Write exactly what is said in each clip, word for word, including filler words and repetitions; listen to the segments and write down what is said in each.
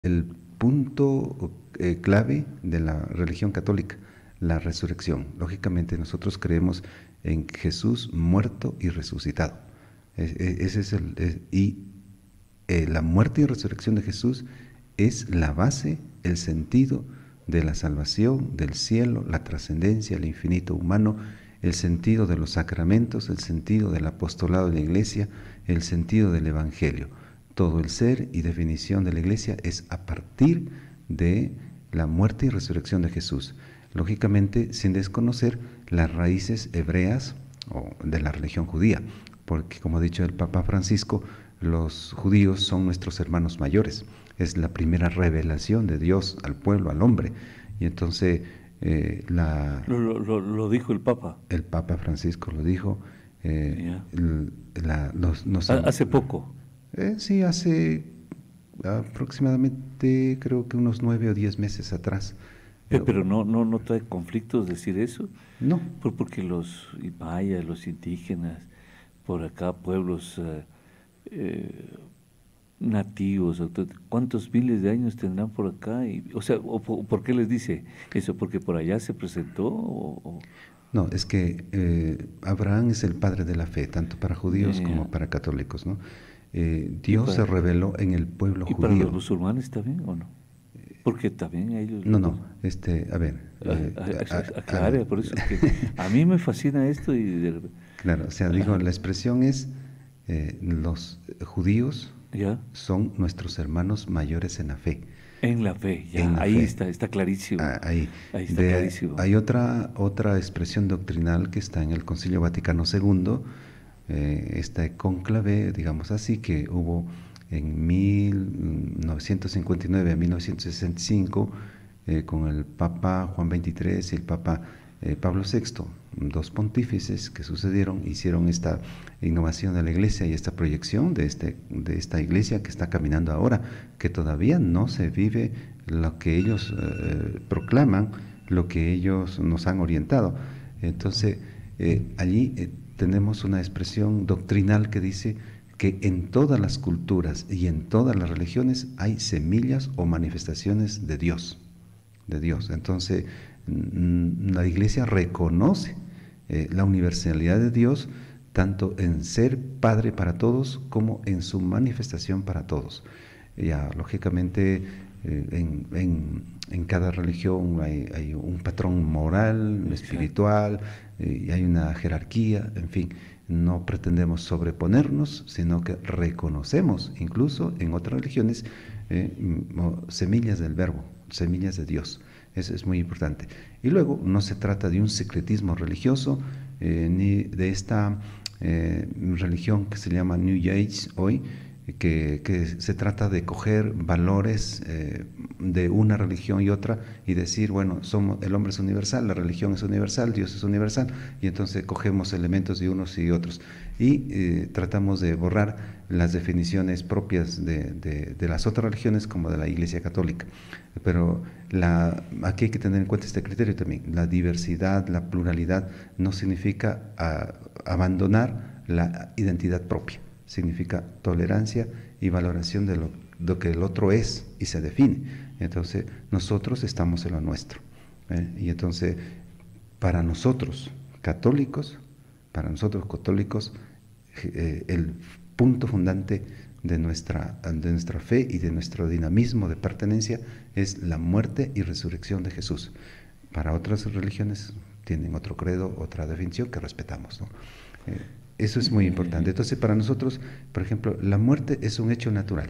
el punto eh, clave de la religión católica, la resurrección. Lógicamente nosotros creemos en Jesús muerto y resucitado. Es, es, ese es el, es, y eh, la muerte y resurrección de Jesús es la base, el sentido de la salvación, del cielo, la trascendencia, el infinito humano, el sentido de los sacramentos, el sentido del apostolado de la Iglesia, el sentido del Evangelio. Todo el ser y definición de la Iglesia es a partir de la muerte y resurrección de Jesús. Lógicamente, sin desconocer las raíces hebreas o de la religión judía, porque como ha dicho el Papa Francisco, los judíos son nuestros hermanos mayores. Es la primera revelación de Dios al pueblo, al hombre. Y entonces eh, la, lo, lo, lo dijo el Papa. El Papa Francisco lo dijo. Eh, yeah. la, los, nos, hace poco. Eh, sí, hace aproximadamente creo que unos nueve o diez meses atrás. Eh, pero no, no, no trae conflictos decir eso. No. Por, porque los mayas, los indígenas, por acá pueblos eh, eh, nativos, ¿cuántos miles de años tendrán por acá? Y, o sea, o, ¿por qué les dice eso? ¿Porque por allá se presentó? O, o... No, es que eh, Abraham es el padre de la fe, tanto para judíos yeah. como para católicos, ¿no? Eh, Dios para, se reveló en el pueblo ¿y judío. ¿Y para los musulmanes también o no? Porque también ellos... No, no, este, a ver... Eh, aclare, por eso es que a mí me fascina esto y... De... Claro, o sea, digo, la expresión es, eh, los judíos ¿Ya? son nuestros hermanos mayores en la fe. En la fe, ya, la ahí fe. está, está clarísimo. Ah, ahí, ahí está de, clarísimo. Hay otra, otra expresión doctrinal que está en el Concilio Vaticano segundo, eh, este cónclave, digamos así, que hubo en mil novecientos cincuenta y nueve a mil novecientos sesenta y cinco eh, con el Papa Juan veintitrés y el Papa eh, Pablo sexto, dos pontífices que sucedieron, hicieron esta innovación de la Iglesia y esta proyección de, este, de esta Iglesia que está caminando ahora, que todavía no se vive lo que ellos eh, proclaman, lo que ellos nos han orientado. Entonces, eh, allí eh, tenemos una expresión doctrinal que dice que en todas las culturas y en todas las religiones hay semillas o manifestaciones de Dios, de Dios. Entonces, la Iglesia reconoce eh, la universalidad de Dios tanto en ser Padre para todos como en su manifestación para todos. Ya, lógicamente, eh, en, en, en cada religión hay, hay un patrón moral, espiritual, eh, y hay una jerarquía, en fin. No pretendemos sobreponernos, sino que reconocemos, incluso en otras religiones, eh, semillas del verbo, semillas de Dios. Eso es muy importante. Y luego no se trata de un secretismo religioso, eh, ni de esta eh, religión que se llama New Age hoy, que, que se trata de coger valores eh, de una religión y otra y decir, bueno, somos, el hombre es universal, la religión es universal, Dios es universal, y entonces cogemos elementos de unos y otros y eh, tratamos de borrar las definiciones propias de, de, de las otras religiones como de la Iglesia Católica. Pero la, aquí hay que tener en cuenta este criterio también. La diversidad, la pluralidad no significa a, abandonar la identidad propia. Significa tolerancia y valoración de lo, lo que el otro es y se define. Entonces, nosotros estamos en lo nuestro. ¿eh? Y entonces, para nosotros, católicos, para nosotros católicos, eh, el punto fundante de nuestra, de nuestra fe y de nuestro dinamismo de pertenencia es la muerte y resurrección de Jesús. Para otras religiones tienen otro credo, otra definición que respetamos, ¿no? Eh, Eso es muy importante. Entonces, para nosotros, por ejemplo, la muerte es un hecho natural.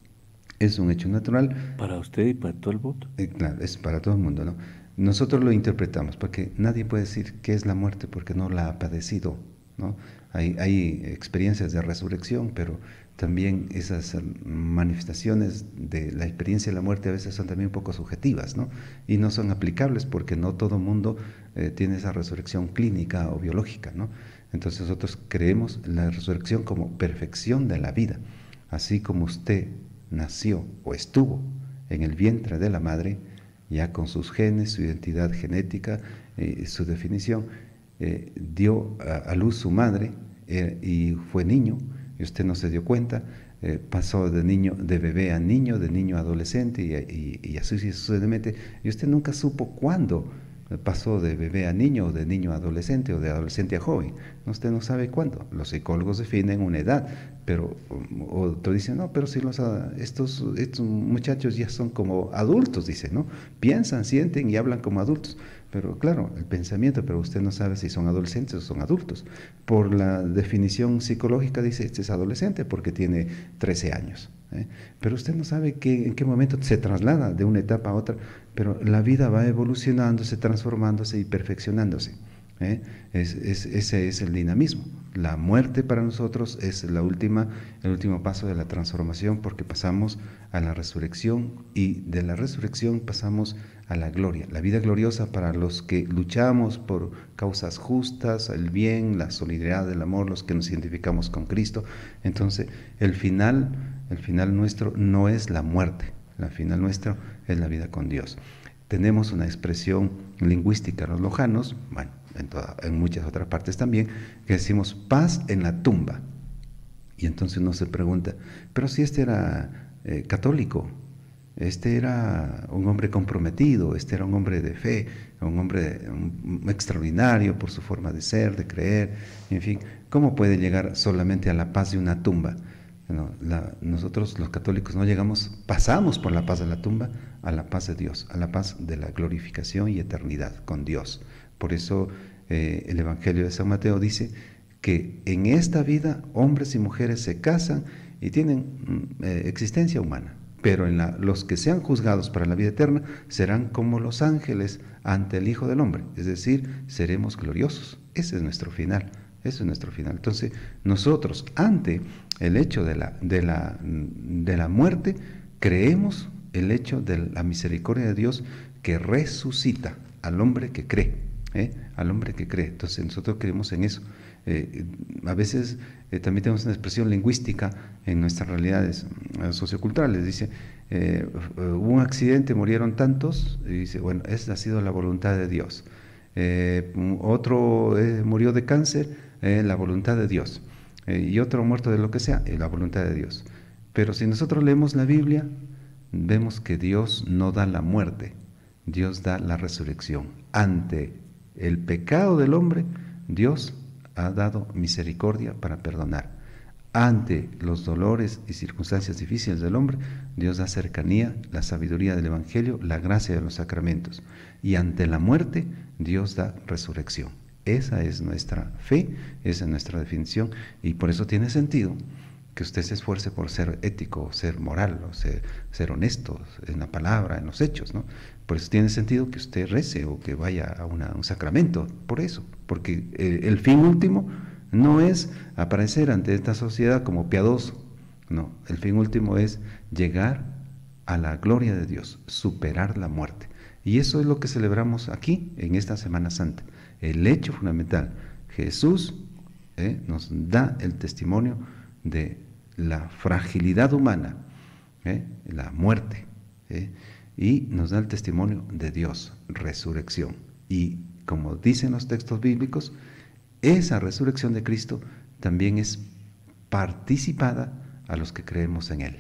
Es un hecho natural. ¿Para usted y para todo el mundo? Eh, claro, es para todo el mundo, ¿no? Nosotros lo interpretamos, porque nadie puede decir qué es la muerte porque no la ha padecido, ¿no? Hay, hay experiencias de resurrección, pero también esas manifestaciones de la experiencia de la muerte a veces son también un poco subjetivas, ¿no? Y no son aplicables porque no todo el mundo eh, tiene esa resurrección clínica o biológica, ¿no? Entonces nosotros creemos en la resurrección como perfección de la vida. Así como usted nació o estuvo en el vientre de la madre, ya con sus genes, su identidad genética, eh, su definición, eh, dio a, a luz su madre eh, y fue niño, y usted no se dio cuenta, eh, pasó de niño, de bebé a niño, de niño a adolescente y, y, y así sucesivamente, y usted nunca supo cuándo pasó de bebé a niño, o de niño a adolescente, o de adolescente a joven. Usted no sabe cuándo. Los psicólogos definen una edad, pero otros dicen, no, pero si los, estos, estos muchachos ya son como adultos, dicen, ¿no? Piensan, sienten y hablan como adultos. Pero claro, el pensamiento, pero usted no sabe si son adolescentes o son adultos. Por la definición psicológica dice, este es adolescente porque tiene trece años. ¿eh? Pero usted no sabe que, en qué momento se traslada de una etapa a otra, pero la vida va evolucionándose, transformándose y perfeccionándose. ¿eh? Es, es, ese es el dinamismo. La muerte para nosotros es la última, el último paso de la transformación, porque pasamos a la resurrección y de la resurrección pasamos a la gloria. La vida gloriosa para los que luchamos por causas justas, el bien, la solidaridad, el amor, los que nos identificamos con Cristo. Entonces, el final, el final nuestro no es la muerte, el final nuestro es la vida con Dios. Tenemos una expresión lingüística los lojanos, bueno, en, toda, en muchas otras partes también, que decimos paz en la tumba. Y entonces uno se pregunta, pero si este era eh, católico, este era un hombre comprometido, este era un hombre de fe, un hombre un, un extraordinario por su forma de ser, de creer, en fin, ¿cómo puede llegar solamente a la paz de una tumba? No, la, nosotros los católicos no llegamos, pasamos por la paz de la tumba a la paz de Dios, a la paz de la glorificación y eternidad con Dios. Por eso eh, el Evangelio de San Mateo dice que en esta vida hombres y mujeres se casan y tienen eh, existencia humana, pero en la, los que sean juzgados para la vida eterna serán como los ángeles ante el Hijo del Hombre, es decir, seremos gloriosos. Ese es nuestro final. Ese es nuestro final. Entonces, nosotros, ante el hecho de la, de la, de la muerte, creemos el hecho de la misericordia de Dios que resucita al hombre que cree, ¿eh? al hombre que cree. Entonces, nosotros creemos en eso. Eh, a veces eh, también tenemos una expresión lingüística en nuestras realidades eh, socioculturales. Dice, eh, hubo un accidente, murieron tantos, y dice, bueno, esa ha sido la voluntad de Dios. Eh, otro eh, murió de cáncer, eh, la voluntad de Dios, eh, y otro muerto de lo que sea, eh, la voluntad de Dios. Pero si nosotros leemos la Biblia, vemos que Dios no da la muerte, Dios da la resurrección. Ante el pecado del hombre, Dios ha dado misericordia para perdonar. Ante los dolores y circunstancias difíciles del hombre, Dios da cercanía, la sabiduría del Evangelio, la gracia de los sacramentos. Y ante la muerte, Dios da resurrección. Esa es nuestra fe, esa es nuestra definición, y por eso tiene sentido que usted se esfuerce por ser ético, ser moral, o ser, ser honesto en la palabra, en los hechos, ¿no? Por eso tiene sentido que usted rece o que vaya a una, un sacramento, por eso, porque el, el fin último no es aparecer ante esta sociedad como piadoso, no, el fin último es llegar a la gloria de Dios, superar la muerte. Y eso es lo que celebramos aquí en esta Semana Santa. El hecho fundamental, Jesús eh, nos da el testimonio de la fragilidad humana, eh, la muerte, eh, y nos da el testimonio de Dios, resurrección. Y como dicen los textos bíblicos, esa resurrección de Cristo también es participada a los que creemos en Él.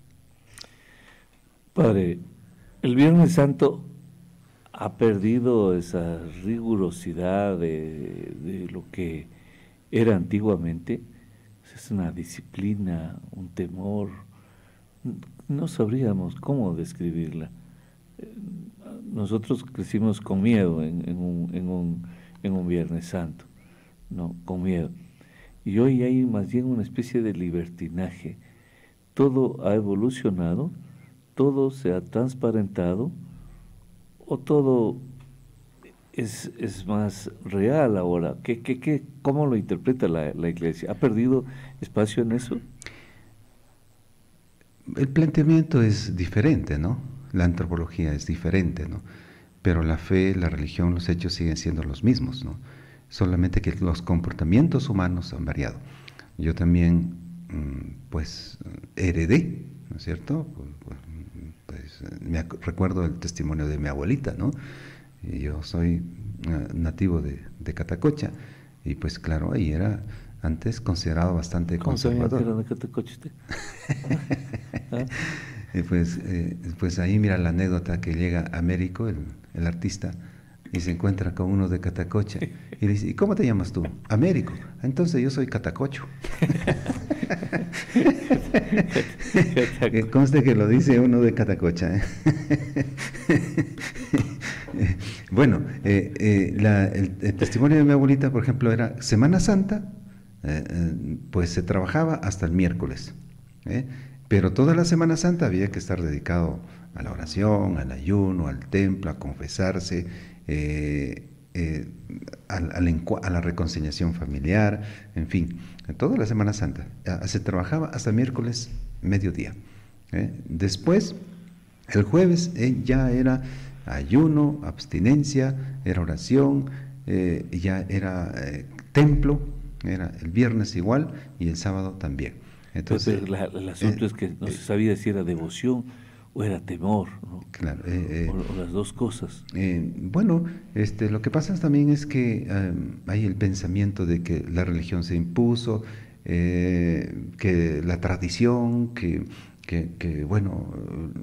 Padre, el Viernes Santo ha perdido esa rigurosidad de, de lo que era antiguamente. Es una disciplina, un temor, no sabríamos cómo describirla. Nosotros crecimos con miedo en, en, un, en, un, en un Viernes Santo, no, con miedo. Y hoy hay más bien una especie de libertinaje. Todo ha evolucionado, todo se ha transparentado, o todo es, es más real ahora. ¿Qué, qué, qué, ¿Cómo lo interpreta la, la Iglesia? ¿Ha perdido espacio en eso? El planteamiento es diferente, ¿no? La antropología es diferente, ¿no? Pero la fe, la religión, los hechos siguen siendo los mismos, ¿no? Solamente que los comportamientos humanos han variado. Yo también, pues, heredé, ¿no es cierto? Pues, me recuerdo el testimonio de mi abuelita, ¿no? Y yo soy uh, nativo de, de Catacocha, y pues claro, ahí era antes considerado bastante ¿Cómo sabía conservador. que era de Catacoche usted? ¿Ah? Y pues, eh, pues ahí mira la anécdota que llega Américo, el, el artista, y se encuentra con uno de Catacocha y le dice, ¿y cómo te llamas tú? Américo. Entonces yo soy Catacocho. Conste que lo dice uno de Catacocha. ¿eh? Bueno, eh, eh, la, el, el testimonio de mi abuelita, por ejemplo, era Semana Santa, eh, eh, pues se trabajaba hasta el miércoles, ¿eh? Pero toda la Semana Santa había que estar dedicado a la oración, al ayuno, al templo, a confesarse, eh, eh, al, al a la reconciliación familiar, en fin, toda la Semana Santa. Se trabajaba hasta miércoles mediodía. ¿eh? Después, el jueves eh, ya era ayuno, abstinencia, era oración, eh, ya era eh, templo, era el viernes igual y el sábado también. Entonces, pero la, el asunto eh, es que no eh, se sabía si era devoción o era temor, ¿no? Claro. Eh, eh, o, o las dos cosas. Eh, bueno, este, lo que pasa también es que um, hay el pensamiento de que la religión se impuso, eh, que la tradición, que, que, que bueno,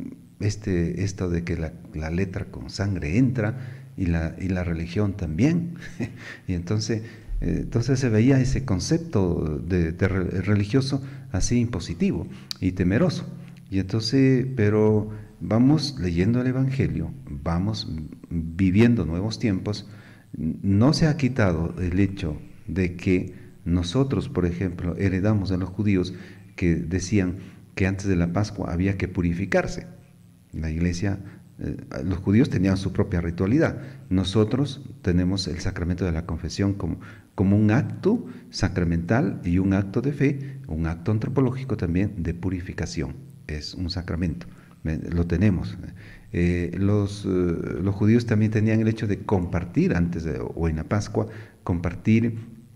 este, esto de que la, la letra con sangre entra y la, y la religión también. Y entonces, eh, entonces se veía ese concepto de, de religioso así impositivo y temeroso. Y entonces, pero vamos leyendo el Evangelio, vamos viviendo nuevos tiempos, no se ha quitado el hecho de que nosotros, por ejemplo, heredamos de los judíos que decían que antes de la Pascua había que purificarse. La iglesia, eh, los judíos tenían su propia ritualidad, nosotros tenemos el sacramento de la confesión como, como un acto sacramental y un acto de fe, un acto antropológico también de purificación. Es un sacramento, lo tenemos. Eh, los, eh, los judíos también tenían el hecho de compartir antes de, o en la Pascua, compartir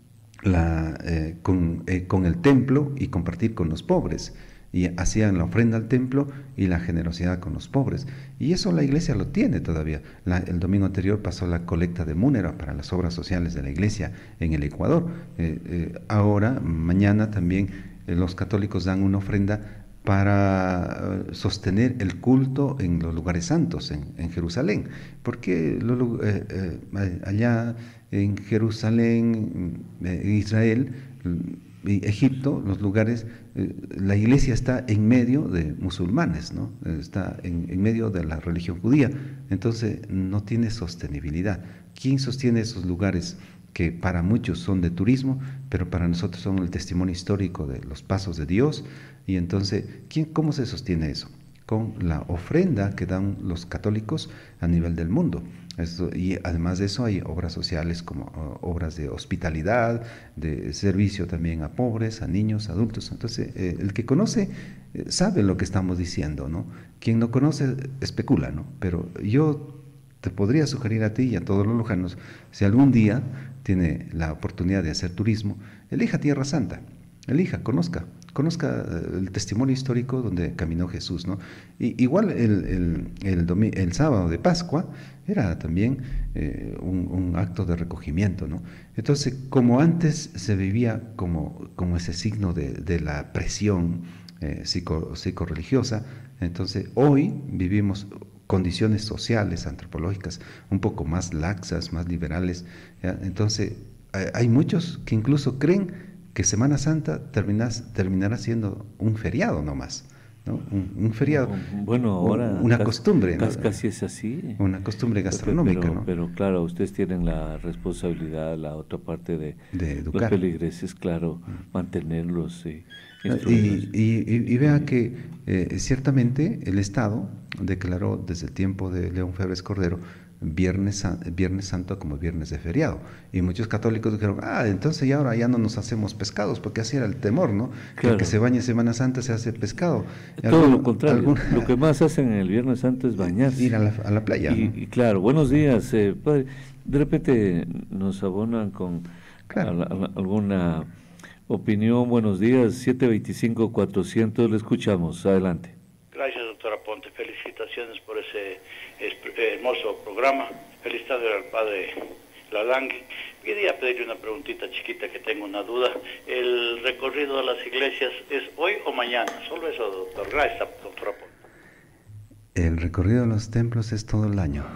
la, eh, con, eh, con el templo y compartir con los pobres. Y hacían la ofrenda al templo y la generosidad con los pobres. Y eso la iglesia lo tiene todavía. La, el domingo anterior pasó la colecta de Múnera para las obras sociales de la iglesia en el Ecuador. Eh, eh, ahora, mañana también eh, los católicos dan una ofrenda para sostener el culto en los lugares santos, en, en Jerusalén, porque lo, eh, eh, allá en Jerusalén, en Israel y Egipto, los lugares, eh, la iglesia está en medio de musulmanes, ¿no? Está en, en medio de la religión judía, entonces no tiene sostenibilidad. ¿Quién sostiene esos lugares que para muchos son de turismo, pero para nosotros son el testimonio histórico de los pasos de Dios? Y entonces, ¿quién, ¿cómo se sostiene eso? Con la ofrenda que dan los católicos a nivel del mundo. Esto, y además de eso hay obras sociales como uh, obras de hospitalidad, de servicio también a pobres, a niños, adultos. Entonces, eh, el que conoce eh, sabe lo que estamos diciendo, ¿no? Quien no conoce especula, ¿no? Pero yo te podría sugerir a ti y a todos los lujanos, si algún día tiene la oportunidad de hacer turismo, elija Tierra Santa, elija, conozca, conozca el testimonio histórico donde caminó Jesús, ¿no? Y, igual el, el, el, domi- el sábado de Pascua era también eh, un, un acto de recogimiento, ¿no? Entonces, como antes se vivía como, como ese signo de, de la presión eh, psico, psicorreligiosa, entonces hoy vivimos condiciones sociales, antropológicas, un poco más laxas, más liberales. ¿ya? Entonces, hay muchos que incluso creen que Semana Santa terminas, terminará siendo un feriado nomás, ¿no? Un, un feriado. Bueno, ahora una casi, costumbre, ¿no? casi, casi es así. Una costumbre gastronómica, pero, ¿no? Pero claro, ustedes tienen la responsabilidad, la otra parte de, de educar. Los feligreses, claro, mantenerlos y Y, y, y vea que eh, ciertamente el Estado declaró desde el tiempo de León Febres Cordero Viernes, Viernes Santo como viernes de feriado. Y muchos católicos dijeron, ah, entonces ya ahora ya no nos hacemos pescados, porque así era el temor, ¿no? Claro. Que el que se bañe Semana Santa se hace pescado. Todo algún, lo contrario, algún, lo que más hacen en el Viernes Santo es bañarse. Ir a la, a la playa. Y, ¿no? y claro, buenos días, eh, padre. De repente nos abonan con claro. a la, a la, alguna opinión. Buenos días, siete veinticinco cuatrocientos, le escuchamos, adelante. Gracias, doctora Ponte, felicitaciones por ese hermoso programa. Felicidades al padre Lalangue. Quería pedirle una preguntita chiquita que tengo una duda. ¿El recorrido a las iglesias es hoy o mañana? Solo eso, doctor. Gracias, doctor. El recorrido a los templos es todo el año.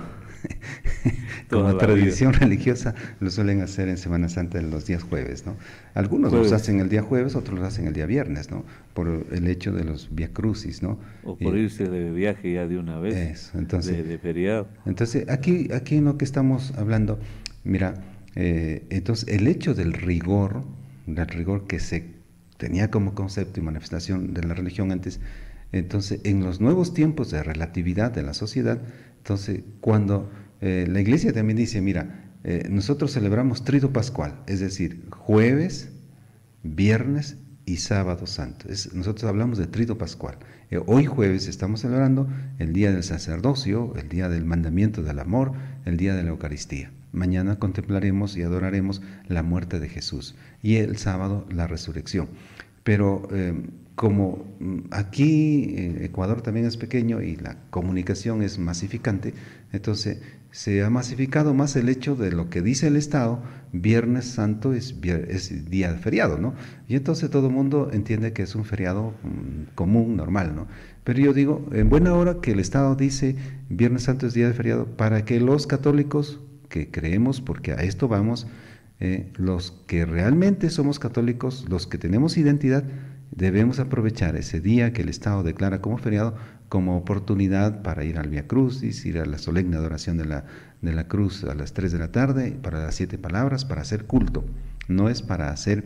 Como Toda tradición religiosa lo suelen hacer en Semana Santa en los días jueves, ¿no? Algunos Jueves. los hacen el día jueves, otros los hacen el día viernes, ¿no? Por el hecho de los Via Crucis, ¿no? O por Y- irse de viaje ya de una vez, Eso, entonces- de, de feriado. Entonces, aquí, aquí en lo que estamos hablando, mira, eh, entonces el hecho del rigor, del rigor que se tenía como concepto y manifestación de la religión antes, entonces en los nuevos tiempos de relatividad de la sociedad, entonces cuando eh, la iglesia también dice, mira, eh, nosotros celebramos Trido Pascual, es decir, jueves, viernes y sábado santo. Es- nosotros hablamos de Trido Pascual. Eh, hoy jueves estamos celebrando el día del sacerdocio, el día del mandamiento del amor, el día de la Eucaristía. Mañana contemplaremos y adoraremos la muerte de Jesús y el sábado la resurrección. Pero eh, como mm, aquí eh, Ecuador también es pequeño y la comunicación es masificante, entonces se ha masificado más el hecho de lo que dice el Estado, Viernes Santo es, vier- es día de feriado, ¿no? Y entonces todo el mundo entiende que es un feriado mm, común, normal, ¿no? Pero yo digo, en buena hora que el Estado dice Viernes Santo es día de feriado, para que los católicos que creemos, porque a esto vamos, eh, los que realmente somos católicos, los que tenemos identidad, debemos aprovechar ese día que el Estado declara como feriado como oportunidad para ir al Via Crucis, ir a la solemne adoración de la, de la cruz a las tres de la tarde, para las siete palabras, para hacer culto. No es para hacer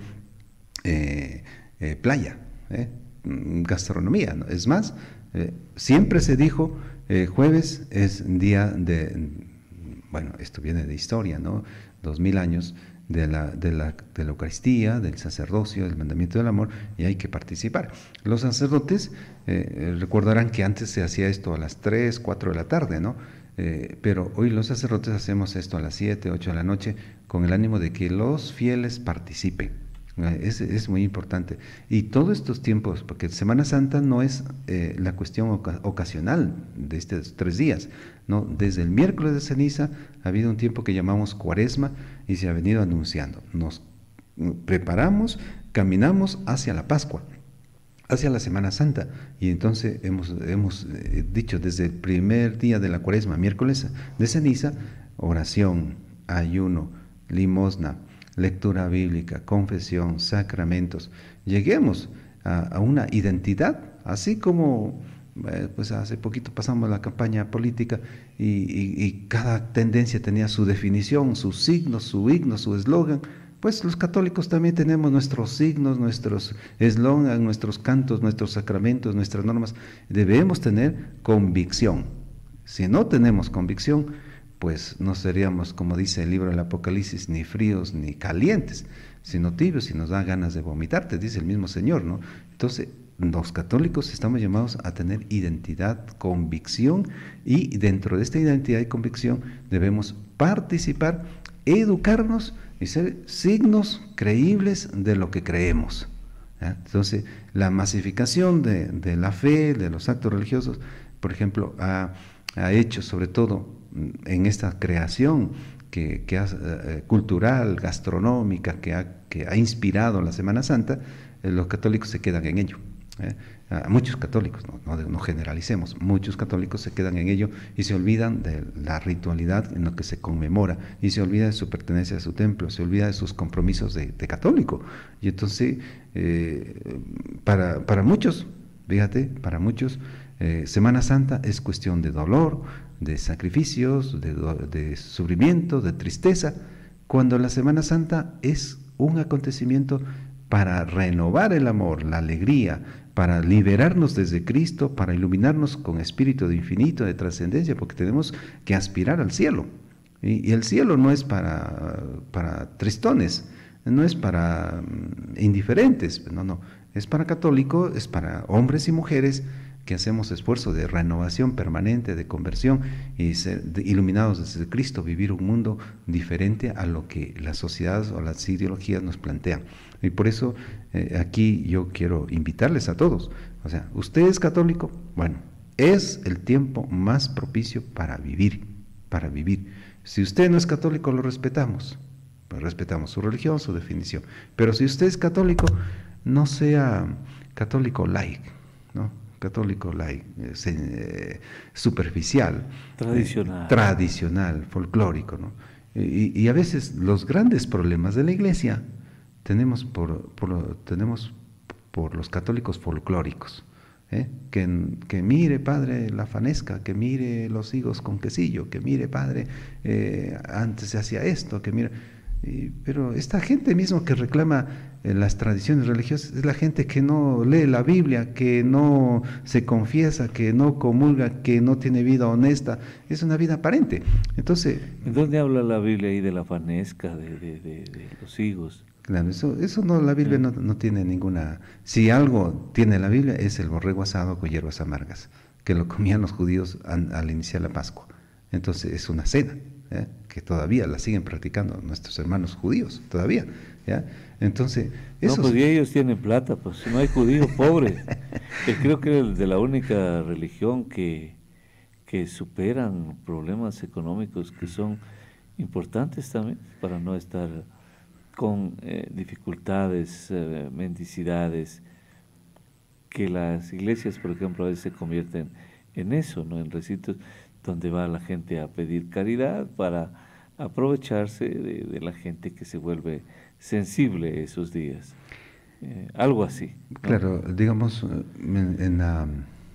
eh, eh, playa, eh, mm, gastronomía, ¿no? Es más, eh, siempre se dijo, eh, jueves es día de, bueno, esto viene de historia, ¿no? Dos mil años de la, de, la, de la Eucaristía, del sacerdocio, del mandamiento del amor, y hay que participar. Los sacerdotes eh, recordarán que antes se hacía esto a las tres, cuatro de la tarde, ¿no? Eh, pero hoy los sacerdotes hacemos esto a las siete, ocho de la noche, con el ánimo de que los fieles participen. Es, es muy importante. Y todos estos tiempos, porque Semana Santa no es eh, la cuestión oca ocasional de estos tres días, ¿no? Desde el miércoles de ceniza ha habido un tiempo que llamamos Cuaresma y se ha venido anunciando. Nos preparamos, caminamos hacia la Pascua, hacia la Semana Santa, y entonces hemos, hemos eh, dicho desde el primer día de la Cuaresma, miércoles de ceniza, oración, ayuno, limosna, lectura bíblica, confesión, sacramentos. Lleguemos a, a una identidad, así como eh, pues hace poquito pasamos la campaña política y, y, y cada tendencia tenía su definición, sus signos, su himno, su eslogan. Pues los católicos también tenemos nuestros signos, nuestros eslogans, nuestros cantos, nuestros sacramentos, nuestras normas. Debemos tener convicción. Si no tenemos convicción, pues no seríamos, como dice el libro del Apocalipsis, ni fríos ni calientes, sino tibios, y nos da ganas de vomitar, te dice el mismo Señor, ¿no? Entonces, los católicos estamos llamados a tener identidad, convicción, y dentro de esta identidad y convicción debemos participar, educarnos y ser signos creíbles de lo que creemos. ¿Ya? Entonces, la masificación de, de la fe, de los actos religiosos, por ejemplo, ha, ha hecho sobre todo en esta creación que, que ha, eh, cultural, gastronómica, que ha, que ha inspirado la Semana Santa, eh, los católicos se quedan en ello. ¿eh? A muchos católicos, no, no, no generalicemos, muchos católicos se quedan en ello y se olvidan de la ritualidad en lo que se conmemora, y se olvida de su pertenencia a su templo, se olvida de sus compromisos de, de católico. Y entonces, eh, para, para muchos, fíjate, para muchos, eh, Semana Santa es cuestión de dolor, de sacrificios, de, de sufrimiento, de tristeza, cuando la Semana Santa es un acontecimiento para renovar el amor, la alegría, para liberarnos desde Cristo, para iluminarnos con espíritu de infinito, de trascendencia, porque tenemos que aspirar al cielo. Y, y el cielo no es para, para tristones, no es para um, indiferentes, no, no, es para católicos, es para hombres y mujeres que hacemos esfuerzo de renovación permanente, de conversión y ser de, iluminados desde Cristo, vivir un mundo diferente a lo que las sociedades o las ideologías nos plantean. Y por eso eh, aquí yo quiero invitarles a todos, o sea, usted es católico, bueno, es el tiempo más propicio para vivir, para vivir. Si usted no es católico, lo respetamos, pues respetamos su religión, su definición, pero si usted es católico, no sea católico light, ¿no? Católico light, eh, superficial, tradicional, eh, tradicional, folclórico, ¿no? Y, y a veces los grandes problemas de la iglesia tenemos por, por, tenemos por los católicos folclóricos, ¿eh? que, que mire padre la fanesca, que mire los higos con quesillo, que mire padre, eh, antes se hacía esto, que mire, y, pero esta gente mismo que reclama eh, las tradiciones religiosas es la gente que no lee la Biblia, que no se confiesa, que no comulga, que no tiene vida honesta, es una vida aparente. Entonces, ¿en dónde habla la Biblia ahí de la fanesca, de, de, de, de los higos? Claro, eso, eso no, la Biblia no, no tiene ninguna. Si algo tiene la Biblia es el borrego asado con hierbas amargas, que lo comían los judíos al, al iniciar la Pascua. Entonces es una cena, ¿eh? que todavía la siguen practicando nuestros hermanos judíos, todavía. ¿ya? Entonces, esos... No, pues y ellos tienen plata, pues no hay judíos pobres. Eh, creo que es de la única religión que, que superan problemas económicos que son importantes también para no estar con eh, dificultades, eh, mendicidades, que las iglesias, por ejemplo, a veces se convierten en eso, ¿no? En recintos donde va la gente a pedir caridad para aprovecharse de, de la gente que se vuelve sensible esos días. Eh, algo así, ¿no? Claro, digamos, en, en, la,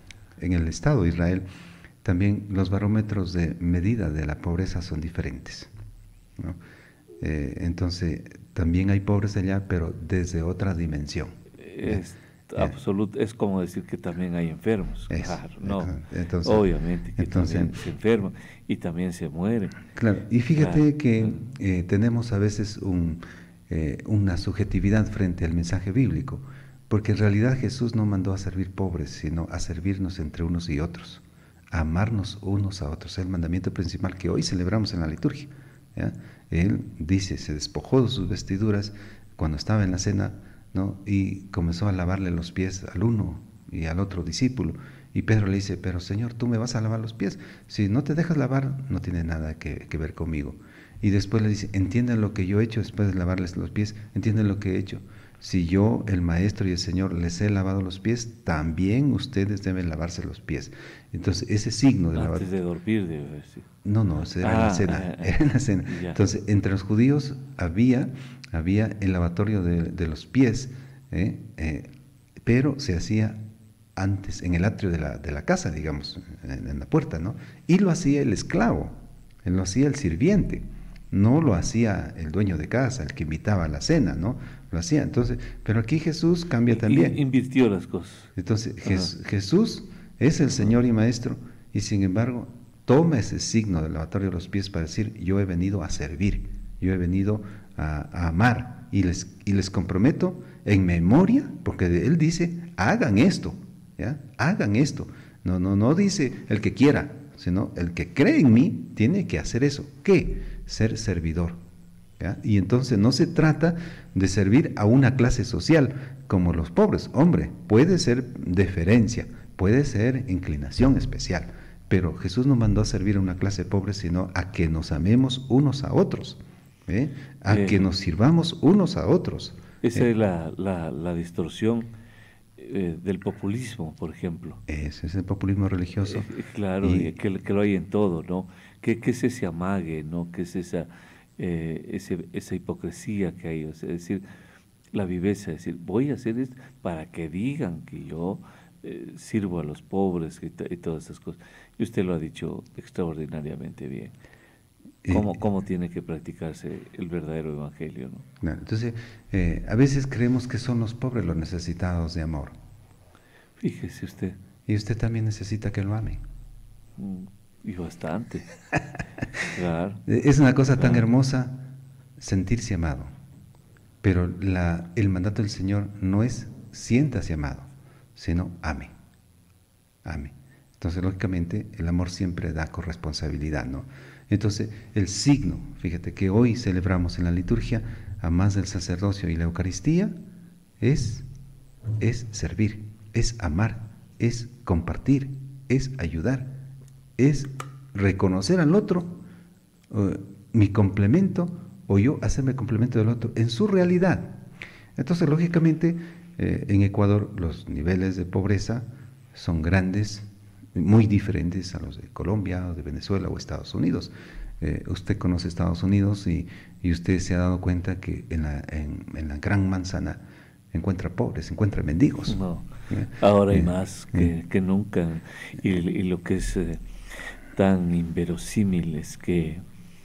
en el Estado de Israel también los barómetros de medida de la pobreza son diferentes, ¿no? Eh, entonces, también hay pobres allá, pero desde otra dimensión. Es, eh, absoluto, es como decir que también hay enfermos, es, claro, no, entonces, obviamente que entonces, también se enferman y también se mueren. Claro, y fíjate claro. que eh, tenemos a veces un, eh, una subjetividad frente al mensaje bíblico, porque en realidad Jesús no mandó a servir pobres, sino a servirnos entre unos y otros, a amarnos unos a otros. Es el mandamiento principal que hoy celebramos en la liturgia, ¿ya? Él dice, se despojó de sus vestiduras cuando estaba en la cena, ¿no? Y comenzó a lavarle los pies al uno y al otro discípulo. Y Pedro le dice, pero Señor, ¿tú me vas a lavar los pies? Si no te dejas lavar, no tiene nada que, que ver conmigo. Y después le dice, entienden lo que yo he hecho después de lavarles los pies, entienden lo que he hecho. Si yo, el Maestro y el Señor, les he lavado los pies, también ustedes deben lavarse los pies. Entonces, ese signo de lavar... Antes de dormir, debe decir. No, no, era ah, en la cena. Ah, era en la cena. Ya. Entonces, entre los judíos había, había el lavatorio de, de los pies, ¿eh? Eh, pero se hacía antes, en el atrio de la, de la casa, digamos, en, en la puerta, ¿no? Y lo hacía el esclavo, lo hacía el sirviente. No lo hacía el dueño de casa, el que invitaba a la cena, ¿no? Lo hacía. Entonces, pero aquí Jesús cambia también. Invirtió las cosas. Entonces, Jes, Jesús es el Señor y Maestro, y sin embargo, toma ese signo del lavatorio de los pies para decir, yo he venido a servir, yo he venido a, a amar, y les, y les comprometo en memoria, porque Él dice, hagan esto, ¿ya? Hagan esto. No, no, no dice el que quiera, sino el que cree en mí tiene que hacer eso. ¿Qué? Ser servidor, ¿ya? Y entonces no se trata de servir a una clase social como los pobres. Hombre, puede ser deferencia, puede ser inclinación especial, pero Jesús no mandó a servir a una clase pobre, sino a que nos amemos unos a otros, ¿eh? a eh, que nos sirvamos unos a otros. Esa eh. es la, la, la distorsión eh, del populismo, por ejemplo. Ese es el populismo religioso. Eh, claro, y, que, que lo hay en todo, ¿no? ¿Qué, qué es ese amague, ¿no? ¿Qué es esa, eh, ese, esa hipocresía que hay? O sea, es decir, la viveza, es decir, voy a hacer esto para que digan que yo eh, sirvo a los pobres y, y todas esas cosas. Y usted lo ha dicho extraordinariamente bien. ¿Cómo, eh, cómo tiene que practicarse el verdadero evangelio, ¿no? Claro, entonces, eh, a veces creemos que son los pobres los necesitados de amor. Fíjese usted. Y usted también necesita que lo amen. Mm. Y bastante. Claro. Es una cosa claro. tan hermosa sentirse amado, pero la, el mandato del Señor no es siéntase amado, sino ame, ame. Entonces, lógicamente, el amor siempre da corresponsabilidad, ¿no? Entonces, el signo, fíjate que hoy celebramos en la liturgia, a más del sacerdocio y la Eucaristía, es, es servir, es amar, es compartir, es ayudar, es reconocer al otro uh, mi complemento o yo hacerme complemento del otro en su realidad. Entonces, lógicamente, eh, en Ecuador los niveles de pobreza son grandes, muy diferentes a los de Colombia, o de Venezuela o Estados Unidos. Eh, usted conoce Estados Unidos y, y usted se ha dado cuenta que en la, en, en la gran manzana encuentra pobres, encuentra mendigos. No, ¿Eh? ahora hay Eh, más que, eh. que nunca. Y, y lo que es eh, tan inverosímil es que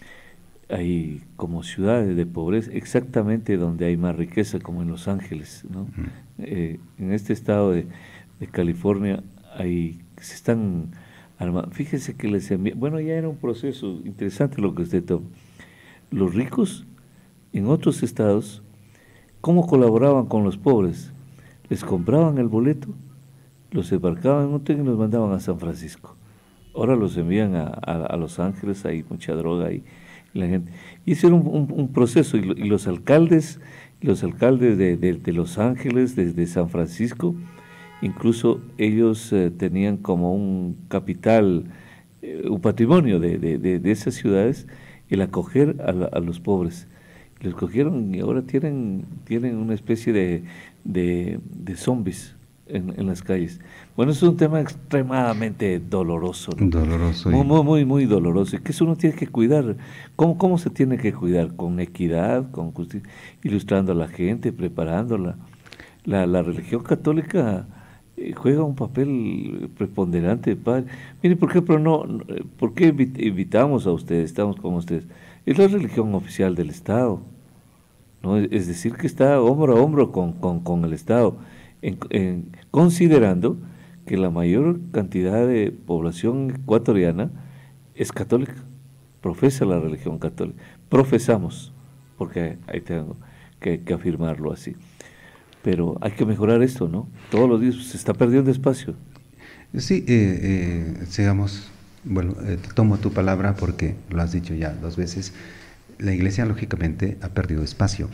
hay como ciudades de pobreza, exactamente donde hay más riqueza, como en Los Ángeles, ¿no? Mm. Eh, en este estado de, de California hay, se están armando. Fíjese que les envía, bueno, ya era un proceso interesante lo que usted toma. Los ricos en otros estados, ¿cómo colaboraban con los pobres? Les compraban el boleto, los embarcaban en un tren y los mandaban a San Francisco. Ahora los envían a, a, a Los Ángeles, hay mucha droga ahí. La gente. Y ese era un, un, un proceso, y, lo, y los alcaldes, los alcaldes de, de, de Los Ángeles, desde de San Francisco, incluso ellos eh, tenían como un capital, eh, un patrimonio de, de, de, de esas ciudades, el acoger a, la, a los pobres. Los cogieron y ahora tienen, tienen una especie de, de, de zombies en, en las calles. Bueno, es un tema extremadamente doloroso, ¿no? Doloroso. Muy, y- muy, muy, muy doloroso. Y que eso uno tiene que cuidar. ¿Cómo, cómo se tiene que cuidar? Con equidad, con justicia, ilustrando a la gente, preparándola. La, la religión católica eh, juega un papel preponderante, padre. Mire, por ejemplo, no, no, eh, ¿por qué invi- invitamos a ustedes? Estamos con ustedes. Es la religión oficial del Estado, ¿no? Es es decir, que está hombro a hombro con, con, con el Estado, en- en- considerando que la mayor cantidad de población ecuatoriana es católica, profesa la religión católica, profesamos, porque ahí tengo que, que afirmarlo así. Pero hay que mejorar esto, ¿no? Todos los días se está perdiendo espacio. Sí, eh, eh, sigamos, bueno, eh, tomo tu palabra porque lo has dicho ya dos veces. La iglesia, lógicamente, ha perdido espacio.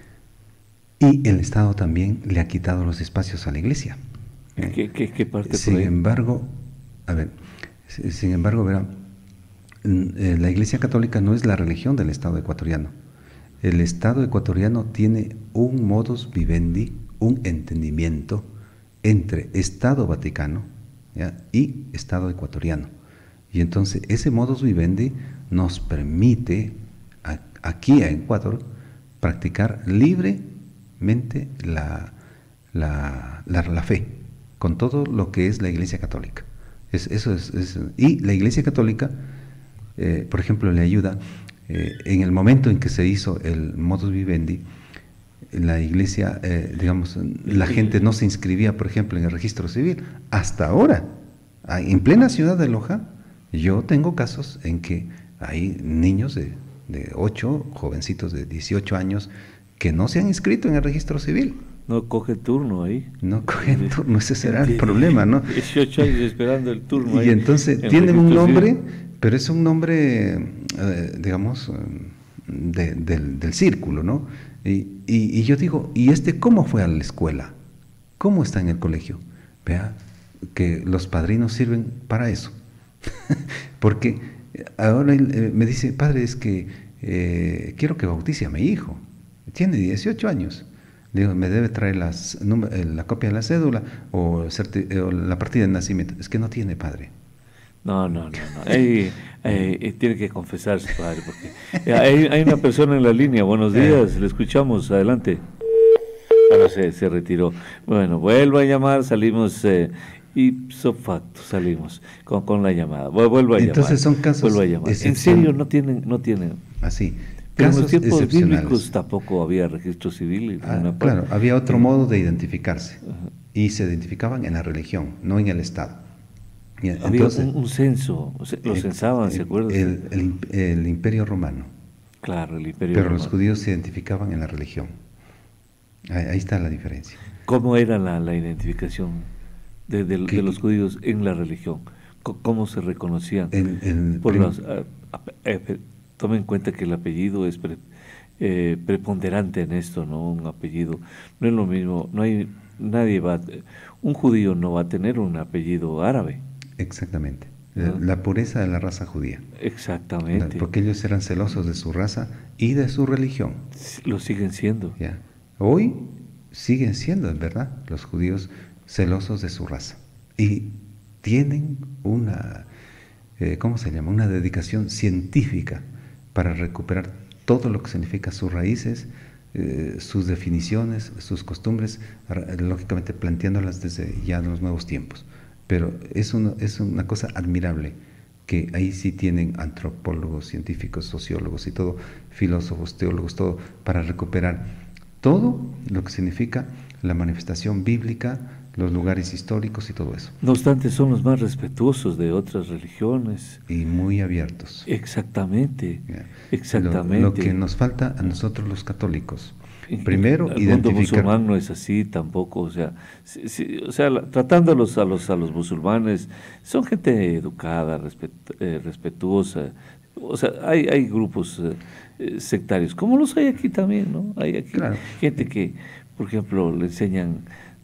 Y el Estado también le ha quitado los espacios a la iglesia. ¿eh? ¿Qué, qué, qué parte Sin por ahí? embargo, a ver, si- sin embargo, verá, mm, eh, la Iglesia Católica no es la religión del Estado ecuatoriano. El Estado ecuatoriano tiene un modus vivendi, un entendimiento entre Estado Vaticano, ¿ya?, y Estado ecuatoriano. Y entonces ese modus vivendi nos permite a- aquí en Ecuador practicar libremente la, la, la, la fe, con todo lo que es la Iglesia Católica. Es, eso es, es- y la Iglesia Católica, eh, por ejemplo, le ayuda, eh, en el momento en que se hizo el modus vivendi, la iglesia, eh, digamos, la gente no se inscribía, por ejemplo, en el registro civil. Hasta ahora, ah, en plena ciudad de Loja, yo tengo casos en que hay niños de, de ocho, jovencitos de dieciocho años, que no se han inscrito en el registro civil. No coge turno ahí. No cogen turno, ese será el problema, ¿no? dieciocho años esperando el turno ahí. Y entonces en tienen un registro nombre, civil. pero es un nombre, eh, digamos, eh, de- del, del círculo, ¿no? Y, y- y yo digo, ¿y este cómo fue a la escuela? ¿Cómo está en el colegio? Vea que los padrinos sirven para eso. Porque ahora él, eh, me dice, padre, es que eh, quiero que bautice a mi hijo. Tiene dieciocho años. Le digo, me debe traer las, número- eh, la copia de la cédula o, certi- eh, o la partida de nacimiento. Es que no tiene, padre. No, no, no, no. Ahí, ahí, eh, tiene que confesarse, padre, porque eh, hay, hay una persona en la línea. Buenos días, le escuchamos, adelante. Ah, no, se, se retiró. Bueno, vuelvo a llamar, salimos eh, ipso facto, salimos con, con la llamada. Vu- Vuelvo a Entonces llamar. son casos Vuelvo a llamar. En excepcion- serio, no tienen, no tienen. Así. Pero en Casos los tiempos excepcionales. bíblicos tampoco había registro civil. en Ah, una parte. claro, había otro En- modo de identificarse. Y se identificaban en la religión, no en el Estado. Y Había entonces, un, un censo, o sea, lo eh, censaban, ¿se el- acuerdan? El, el imp- el imperio romano. Claro, el imperio Pero los romano. judíos se identificaban en la religión. Ahí, ahí está la diferencia. ¿Cómo era la, la identificación de, de- ¿Qué- de los judíos en la religión? Co- ¿Cómo se reconocían? El- el Por prim- los, ah, ah, eh, tome en cuenta que el apellido es pre- eh, preponderante en esto, ¿no? Un apellido no es lo mismo, no hay nadie va, un judío no va a tener un apellido árabe. Exactamente. eh, la pureza de la raza judía. Exactamente. Porque ellos eran celosos de su raza y de su religión. Lo siguen siendo. ¿Ya? Hoy siguen siendo, en verdad, los judíos celosos de su raza. Y tienen una, eh, ¿cómo se llama? Una dedicación científica para recuperar todo lo que significa sus raíces, eh, sus definiciones, sus costumbres, lógicamente planteándolas desde ya los nuevos tiempos. Pero es una, es una cosa admirable, que ahí sí tienen antropólogos, científicos, sociólogos y todo, filósofos, teólogos, todo, para recuperar todo lo que significa la manifestación bíblica, los lugares históricos y todo eso. No obstante, son los más respetuosos de otras religiones. Y muy abiertos. Exactamente, Yeah. exactamente. Lo, lo que nos falta a nosotros los católicos, primero, el identificar... mundo musulmán no es así tampoco, o sea, si, si, o sea la, tratándolos a los, a los musulmanes, son gente educada, respet, eh, respetuosa, o sea, hay, hay grupos eh, sectarios, como los hay aquí también, ¿no? Hay aquí claro. gente que, por ejemplo, le enseñan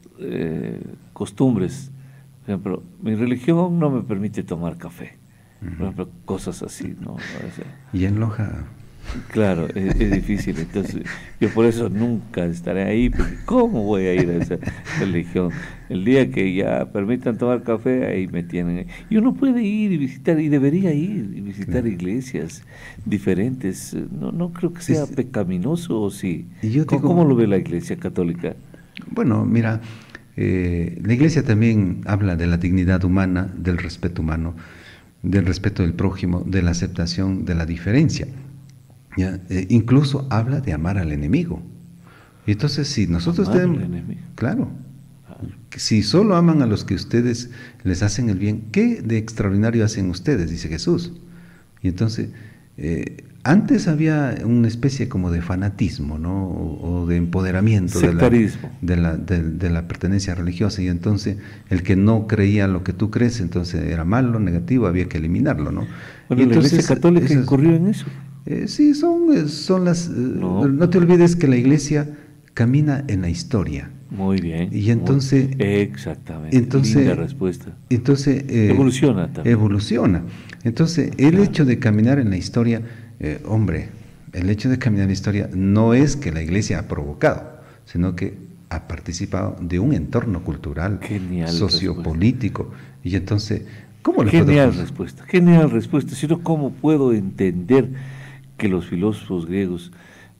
eh, costumbres, por ejemplo, mi religión no me permite tomar café, uh-huh. por ejemplo, cosas así, ¿no? O sea, y en Loja... Claro, es, es difícil, entonces yo por eso nunca estaré ahí, porque ¿cómo voy a ir a esa religión? El día que ya permitan tomar café, ahí me tienen. Y uno puede ir y visitar, y debería ir y visitar sí. iglesias diferentes, no, no creo que sea es, pecaminoso, ¿o sí? Yo ¿Cómo, digo, ¿Cómo lo ve la iglesia católica? Bueno, mira, eh, la iglesia también habla de la dignidad humana, del respeto humano, del respeto del prójimo, de la aceptación de la diferencia. ¿Ya? Eh, incluso habla de amar al enemigo. Y entonces, si nosotros amar tenemos, al enemigo. Claro, ah. si solo aman a los que ustedes les hacen el bien, ¿qué de extraordinario hacen ustedes? Dice Jesús. Y entonces, eh, antes había una especie como de fanatismo, ¿no? O, o de empoderamiento de la, de, la, de, de la pertenencia religiosa. Y entonces, el que no creía lo que tú crees, entonces era malo, negativo, había que eliminarlo, ¿no? Bueno, y la entonces, Iglesia Católica esas, incurrió en eso. Eh, sí, son, son las... No. Eh, no te olvides que la iglesia camina en la historia. Muy bien. Y entonces... Muy, exactamente. Entonces, linda respuesta. Entonces... Eh, evoluciona también. Evoluciona. Entonces, el claro. hecho de caminar en la historia, eh, hombre, el hecho de caminar en la historia no es que la iglesia ha provocado, sino que ha participado de un entorno cultural, Genial sociopolítico. Respuesta. Y entonces, ¿cómo le Genial podemos... respuesta, genial respuesta. Sino, ¿cómo puedo entender que los filósofos griegos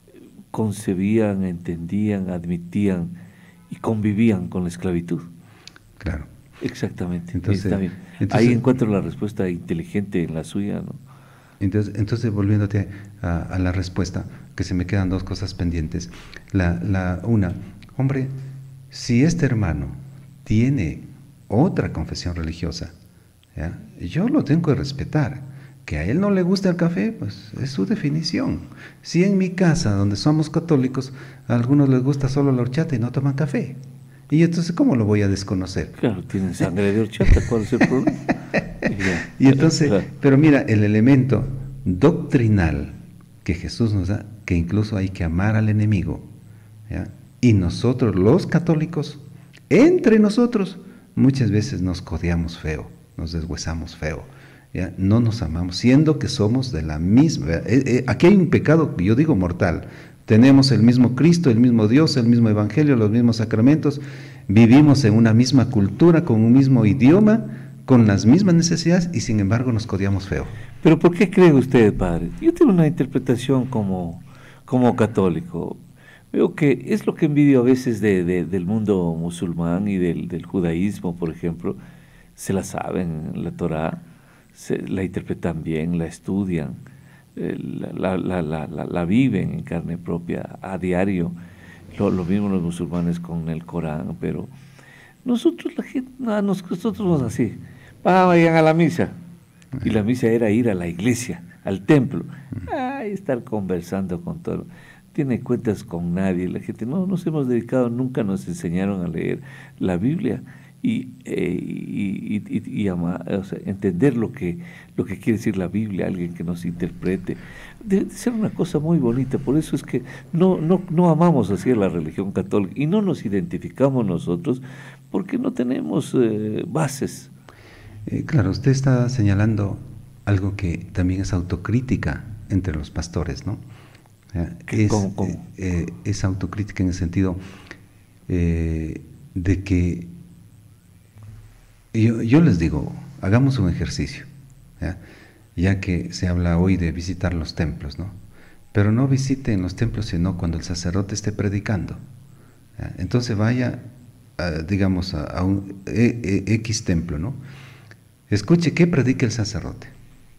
concebían, entendían, admitían y convivían con la esclavitud? Claro. Exactamente. Entonces, está bien. Entonces, ahí encuentro la respuesta inteligente en la suya, ¿no? Entonces, entonces volviéndote a, a la respuesta, que se me quedan dos cosas pendientes. La, la una, hombre, si este hermano tiene otra confesión religiosa, ¿ya? Yo lo tengo que respetar. Que a él no le gusta el café, pues es su definición. Si en mi casa, donde somos católicos, a algunos les gusta solo la horchata y no toman café, y entonces, ¿cómo lo voy a desconocer? Claro, tienen sangre de horchata, ¿cuál es el problema? Y entonces, claro. Pero mira, el elemento doctrinal que Jesús nos da, que incluso hay que amar al enemigo, ¿ya? Y nosotros, los católicos, entre nosotros, muchas veces nos codeamos feo, nos deshuesamos feo. ¿Ya? No nos amamos, siendo que somos de la misma... Eh, eh, aquí hay un pecado, yo digo mortal. Tenemos el mismo Cristo, el mismo Dios, el mismo Evangelio, los mismos sacramentos. Vivimos en una misma cultura, con un mismo idioma, con las mismas necesidades, y sin embargo nos codiamos feo. ¿Pero por qué cree usted, padre? Yo tengo una interpretación como, como católico. Veo que es lo que envidio a veces de, de, del mundo musulmán y del, del judaísmo, por ejemplo. Se la saben, la Torá. Se, la interpretan bien, la estudian, eh, la, la, la, la, la viven en carne propia a diario, lo, lo mismo los musulmanes con el Corán, pero nosotros, la gente, no, nosotros no así, vayan a la misa, y la misa era ir a la iglesia, al templo, ay, estar conversando con todo, tiene cuentas con nadie, la gente, no nos hemos dedicado, nunca nos enseñaron a leer la Biblia, Y, eh, y, y, y, y ama, o sea, entender lo que, lo que quiere decir la Biblia, alguien que nos interprete, debe ser una cosa muy bonita. Por eso es que no, no, no amamos así a la religión católica y no nos identificamos nosotros porque no tenemos eh, bases. Eh, claro, usted está señalando algo que también es autocrítica entre los pastores, ¿no? Es, ¿Cómo, cómo? Eh, es autocrítica en el sentido eh, de que yo, yo les digo, hagamos un ejercicio, ¿ya? Ya que se habla hoy de visitar los templos, ¿no? Pero no visiten los templos sino cuando el sacerdote esté predicando, ¿ya? Entonces vaya, a, digamos, a, a un e, e, X templo, ¿no? Escuche qué predica el sacerdote.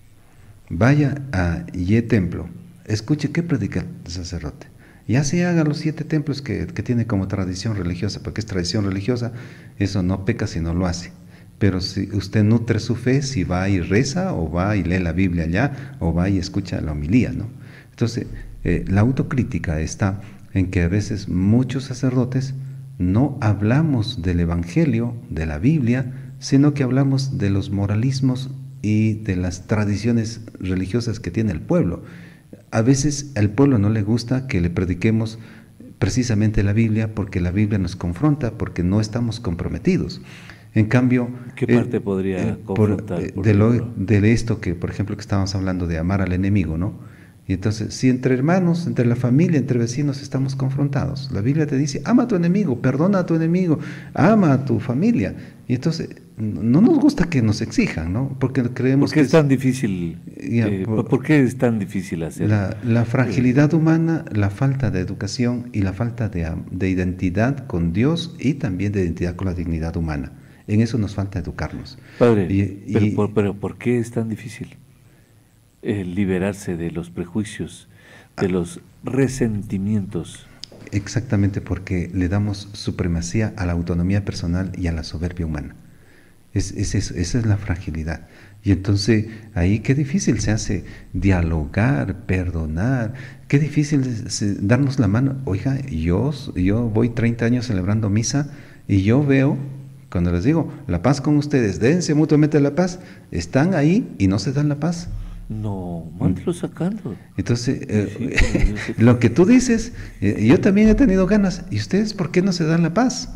Vaya a Y templo, escuche qué predica el sacerdote. Ya se haga los siete templos que, que tiene como tradición religiosa, porque es tradición religiosa, eso no peca si no lo hace. Pero si usted nutre su fe, si va y reza, o va y lee la Biblia allá, o va y escucha la homilía, ¿no? Entonces, eh, la autocrítica está en que a veces muchos sacerdotes no hablamos del Evangelio, de la Biblia, sino que hablamos de los moralismos y de las tradiciones religiosas que tiene el pueblo. A veces al pueblo no le gusta que le prediquemos precisamente la Biblia, porque la Biblia nos confronta, porque no estamos comprometidos. En cambio, ¿qué parte eh, podría eh, confrontar? Por, por de, lo, de esto que, por ejemplo, que estábamos hablando de amar al enemigo, ¿no? Y entonces, si entre hermanos, entre la familia, entre vecinos estamos confrontados, la Biblia te dice, ama a tu enemigo, perdona a tu enemigo, ama a tu familia. Y entonces, no nos gusta que nos exijan, ¿no? Porque creemos ¿Por qué que es tan difícil? Ya, eh, por, ¿Por qué es tan difícil hacerlo? La, la fragilidad humana, la falta de educación y la falta de, de identidad con Dios y también de identidad con la dignidad humana. En eso nos falta educarnos. Padre, y, pero, y, por, pero ¿por qué es tan difícil eh, liberarse de los prejuicios, de ah, los resentimientos? Exactamente, porque le damos supremacía a la autonomía personal y a la soberbia humana. Es, es eso, esa es la fragilidad. Y entonces ahí qué difícil se hace dialogar, perdonar, qué difícil es darnos la mano. Oiga, yo, yo voy treinta años celebrando misa y yo veo, cuando les digo, la paz con ustedes, dense mutuamente la paz, están ahí y no se dan la paz. No, mándelo sacando. Entonces, eh, sí, sí, lo que tú dices, eh, yo también he tenido ganas, ¿y ustedes por qué no se dan la paz?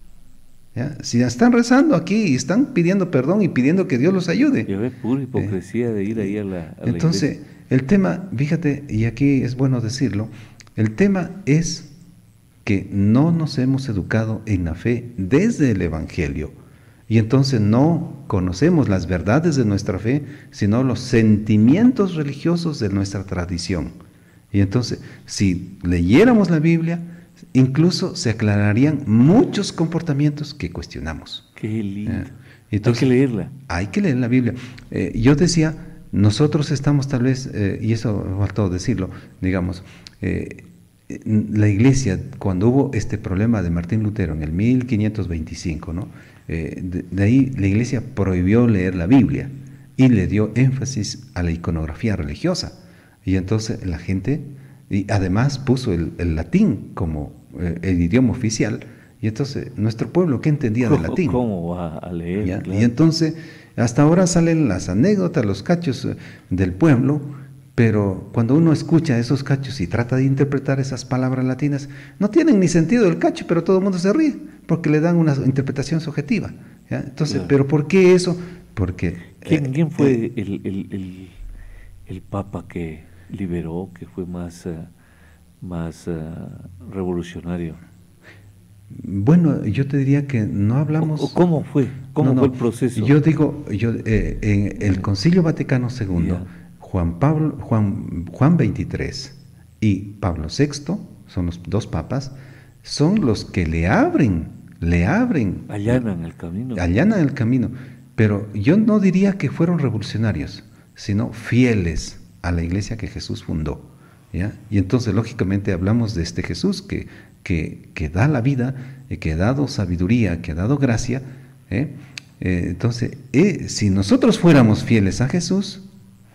¿Ya? Si están rezando aquí y están pidiendo perdón y pidiendo que Dios los ayude. Ya ve, pura hipocresía eh, de ir ahí a la, a Entonces, la el tema, fíjate, y aquí es bueno decirlo, el tema es que no nos hemos educado en la fe desde el Evangelio. Y entonces no conocemos las verdades de nuestra fe, sino los sentimientos religiosos de nuestra tradición. Y entonces, si leyéramos la Biblia, incluso se aclararían muchos comportamientos que cuestionamos. Qué lindo. ¿Eh? Entonces, hay que leerla. Hay que leer la Biblia. Eh, yo decía, nosotros estamos tal vez, eh, y eso faltó decirlo, digamos, eh, la iglesia, cuando hubo este problema de Martín Lutero en el mil quinientos veinticinco, ¿no? Eh, de, de ahí la iglesia prohibió leer la Biblia y le dio énfasis a la iconografía religiosa. Y entonces la gente, y además puso el, el latín como eh, el idioma oficial, y entonces nuestro pueblo, ¿qué entendía del latín? ¿Cómo va a leer? Claro. Y entonces, hasta ahora salen las anécdotas, los cachos del pueblo, pero cuando uno escucha esos cachos y trata de interpretar esas palabras latinas, no tienen ni sentido el cacho, pero todo el mundo se ríe, porque le dan una interpretación subjetiva. ¿Ya? Entonces, claro. ¿Pero por qué eso? Porque... ¿Quién, quién fue eh, el, el, el, el papa que liberó, que fue más, uh, más uh, revolucionario? Bueno, yo te diría que no hablamos... ¿O ¿Cómo fue? ¿Cómo no, fue no. el proceso? Yo digo, yo eh, en el Concilio Vaticano segundo, yeah. Juan Pablo, Juan, Juan veintitrés y Pablo sexto, son los dos papas, son los que le abren, le abren. Allanan el camino. Allanan el camino. Pero yo no diría que fueron revolucionarios, sino fieles a la iglesia que Jesús fundó. ¿Ya? Y entonces, lógicamente, hablamos de este Jesús que, que, que da la vida, eh, que ha dado sabiduría, que ha dado gracia. ¿eh? Eh, entonces, eh, si nosotros fuéramos fieles a Jesús,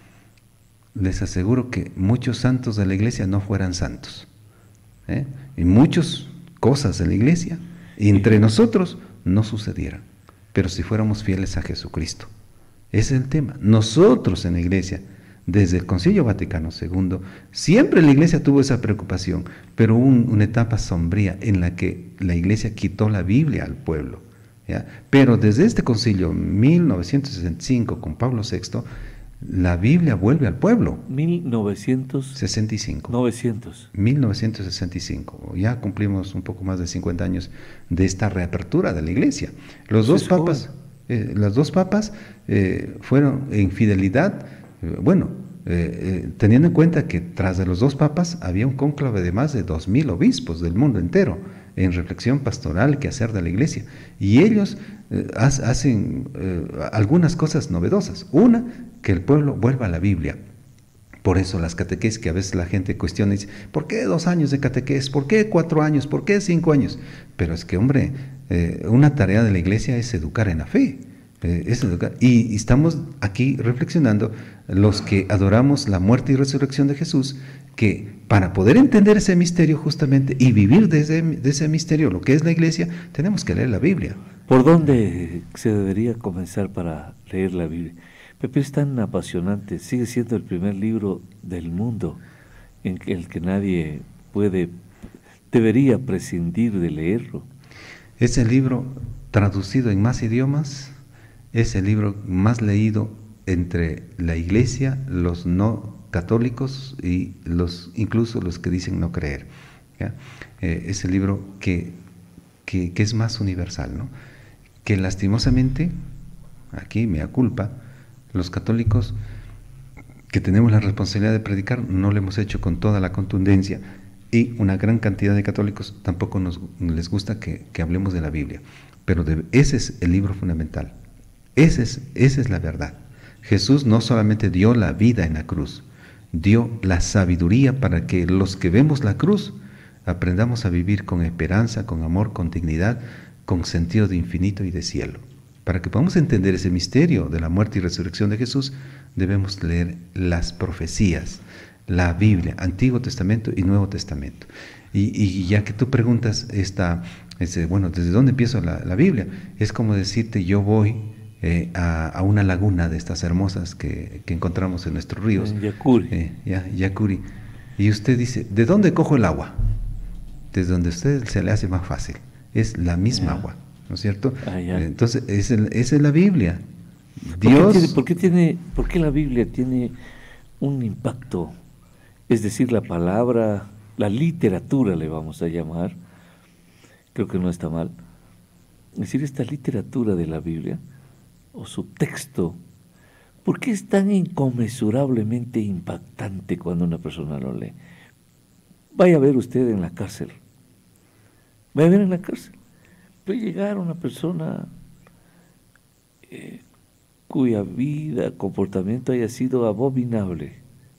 les aseguro que muchos santos de la iglesia no fueran santos. ¿eh? Y muchas cosas de la iglesia, entre nosotros, no sucedieran. Pero si fuéramos fieles a Jesucristo. Ese es el tema. Nosotros en la iglesia, desde el Concilio Vaticano segundo, siempre la iglesia tuvo esa preocupación, pero hubo un, una etapa sombría en la que la iglesia quitó la Biblia al pueblo. ¿ya? Pero desde este concilio, mil novecientos sesenta y cinco, con Pablo sexto, la Biblia vuelve al pueblo. mil novecientos sesenta y cinco. novecientos. mil novecientos sesenta y cinco. Ya cumplimos un poco más de cincuenta años de esta reapertura de la iglesia. Los dos papas, eh, las dos papas eh, fueron en fidelidad, eh, bueno, eh, eh, teniendo en cuenta que tras de los dos papas había un cónclave de más de dos mil obispos del mundo entero en reflexión pastoral que hacer de la iglesia. Y ellos eh, hacen eh, algunas cosas novedosas. Una, que el pueblo vuelva a la Biblia. Por eso las catequesis, que a veces la gente cuestiona y dice, ¿por qué dos años de catequesis? ¿Por qué cuatro años? ¿Por qué cinco años? Pero es que, hombre, eh, una tarea de la iglesia es educar en la fe. Eh, es educar. Y, y estamos aquí reflexionando, los que adoramos la muerte y resurrección de Jesús, que para poder entender ese misterio justamente y vivir de ese, de ese misterio, lo que es la iglesia, tenemos que leer la Biblia. ¿Por dónde se debería comenzar para leer la Biblia? Pepe, es tan apasionante, sigue siendo el primer libro del mundo en el que nadie puede, debería prescindir de leerlo. Es el libro traducido en más idiomas, es el libro más leído entre la iglesia, los no católicos y los incluso los que dicen no creer. ¿Ya? Eh, es el libro que, que, que es más universal, ¿no? Que lastimosamente, aquí mea culpa, los católicos que tenemos la responsabilidad de predicar no lo hemos hecho con toda la contundencia, y una gran cantidad de católicos tampoco nos, les gusta que, que hablemos de la Biblia, pero de, ese es el libro fundamental, ese es, esa es la verdad. Jesús no solamente dio la vida en la cruz, dio la sabiduría para que los que vemos la cruz aprendamos a vivir con esperanza, con amor, con dignidad, con sentido de infinito y de cielo. Para que podamos entender ese misterio de la muerte y resurrección de Jesús, debemos leer las profecías, la Biblia, Antiguo Testamento y Nuevo Testamento. Y, y ya que tú preguntas, esta, ese, bueno, ¿desde dónde empiezo la, la Biblia? Es como decirte, yo voy eh, a, a una laguna de estas hermosas que, que encontramos en nuestros ríos. En Yacuri. Eh, ya, Yacuri. Y usted dice, ¿de dónde cojo el agua? Desde donde a usted se le hace más fácil. Es la misma yeah. agua. ¿No es cierto? Ah, Entonces, esa es, es la Biblia. Dios... ¿Por qué, tiene, por, qué tiene, ¿Por qué la Biblia tiene un impacto? Es decir, la palabra, la literatura le vamos a llamar, creo que no está mal. Es decir, esta literatura de la Biblia, o su texto, ¿por qué es tan inconmensurablemente impactante cuando una persona lo lee? Vaya a ver usted en la cárcel. Vaya a ver en la cárcel. Puede llegar una persona eh, cuya vida, comportamiento haya sido abominable.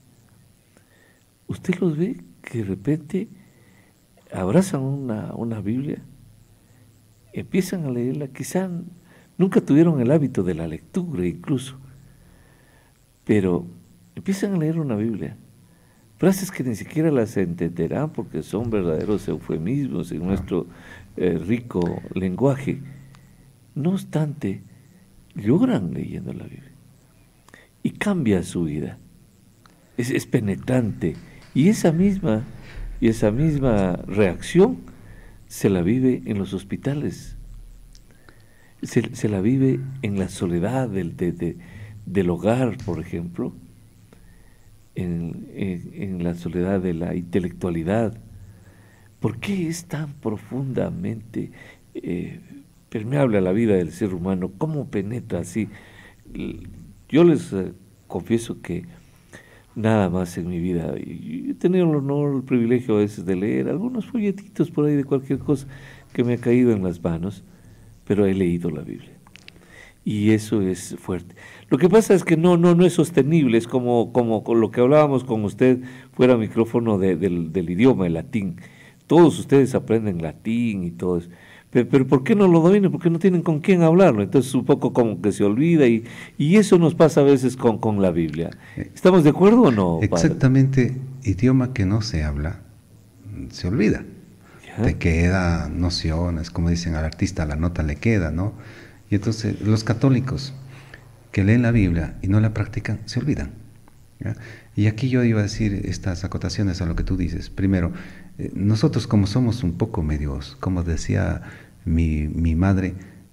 Usted los ve que de repente abrazan una, una Biblia, empiezan a leerla, quizá nunca tuvieron el hábito de la lectura incluso, pero empiezan a leer una Biblia, frases que ni siquiera las entenderán porque son verdaderos eufemismos en nuestro Eh, rico lenguaje. No obstante, lloran leyendo la Biblia y cambia su vida. Es, es penetrante, y esa misma y esa misma reacción se la vive en los hospitales, se, se la vive en la soledad del, de, de, del hogar, por ejemplo, en, en, en la soledad de la intelectualidad. ¿Por qué es tan profundamente eh, permeable a la vida del ser humano? ¿Cómo penetra así? Yo les eh, confieso que nada más en mi vida, y he tenido el honor, el privilegio a veces de leer algunos folletitos por ahí de cualquier cosa que me ha caído en las manos, pero he leído la Biblia. Y eso es fuerte. Lo que pasa es que no, no, no es sostenible, es como, como con lo que hablábamos con usted fuera micrófono de, del, del idioma, el latín. Todos ustedes aprenden latín y todo eso, pero, pero ¿por qué no lo dominan? ¿Por qué no tienen con quién hablarlo? Entonces un poco como que se olvida, y, y eso nos pasa a veces con, con la Biblia. ¿Estamos de acuerdo o no, padre? Exactamente, idioma que no se habla, se olvida. ¿Ya? Te queda nociones, como dicen al artista, la nota le queda, ¿no? Y entonces los católicos que leen la Biblia y no la practican, se olvidan. ¿Ya? Y aquí yo iba a decir estas acotaciones a lo que tú dices. Primero, eh, nosotros como somos un poco medios, como decía mi, mi madre,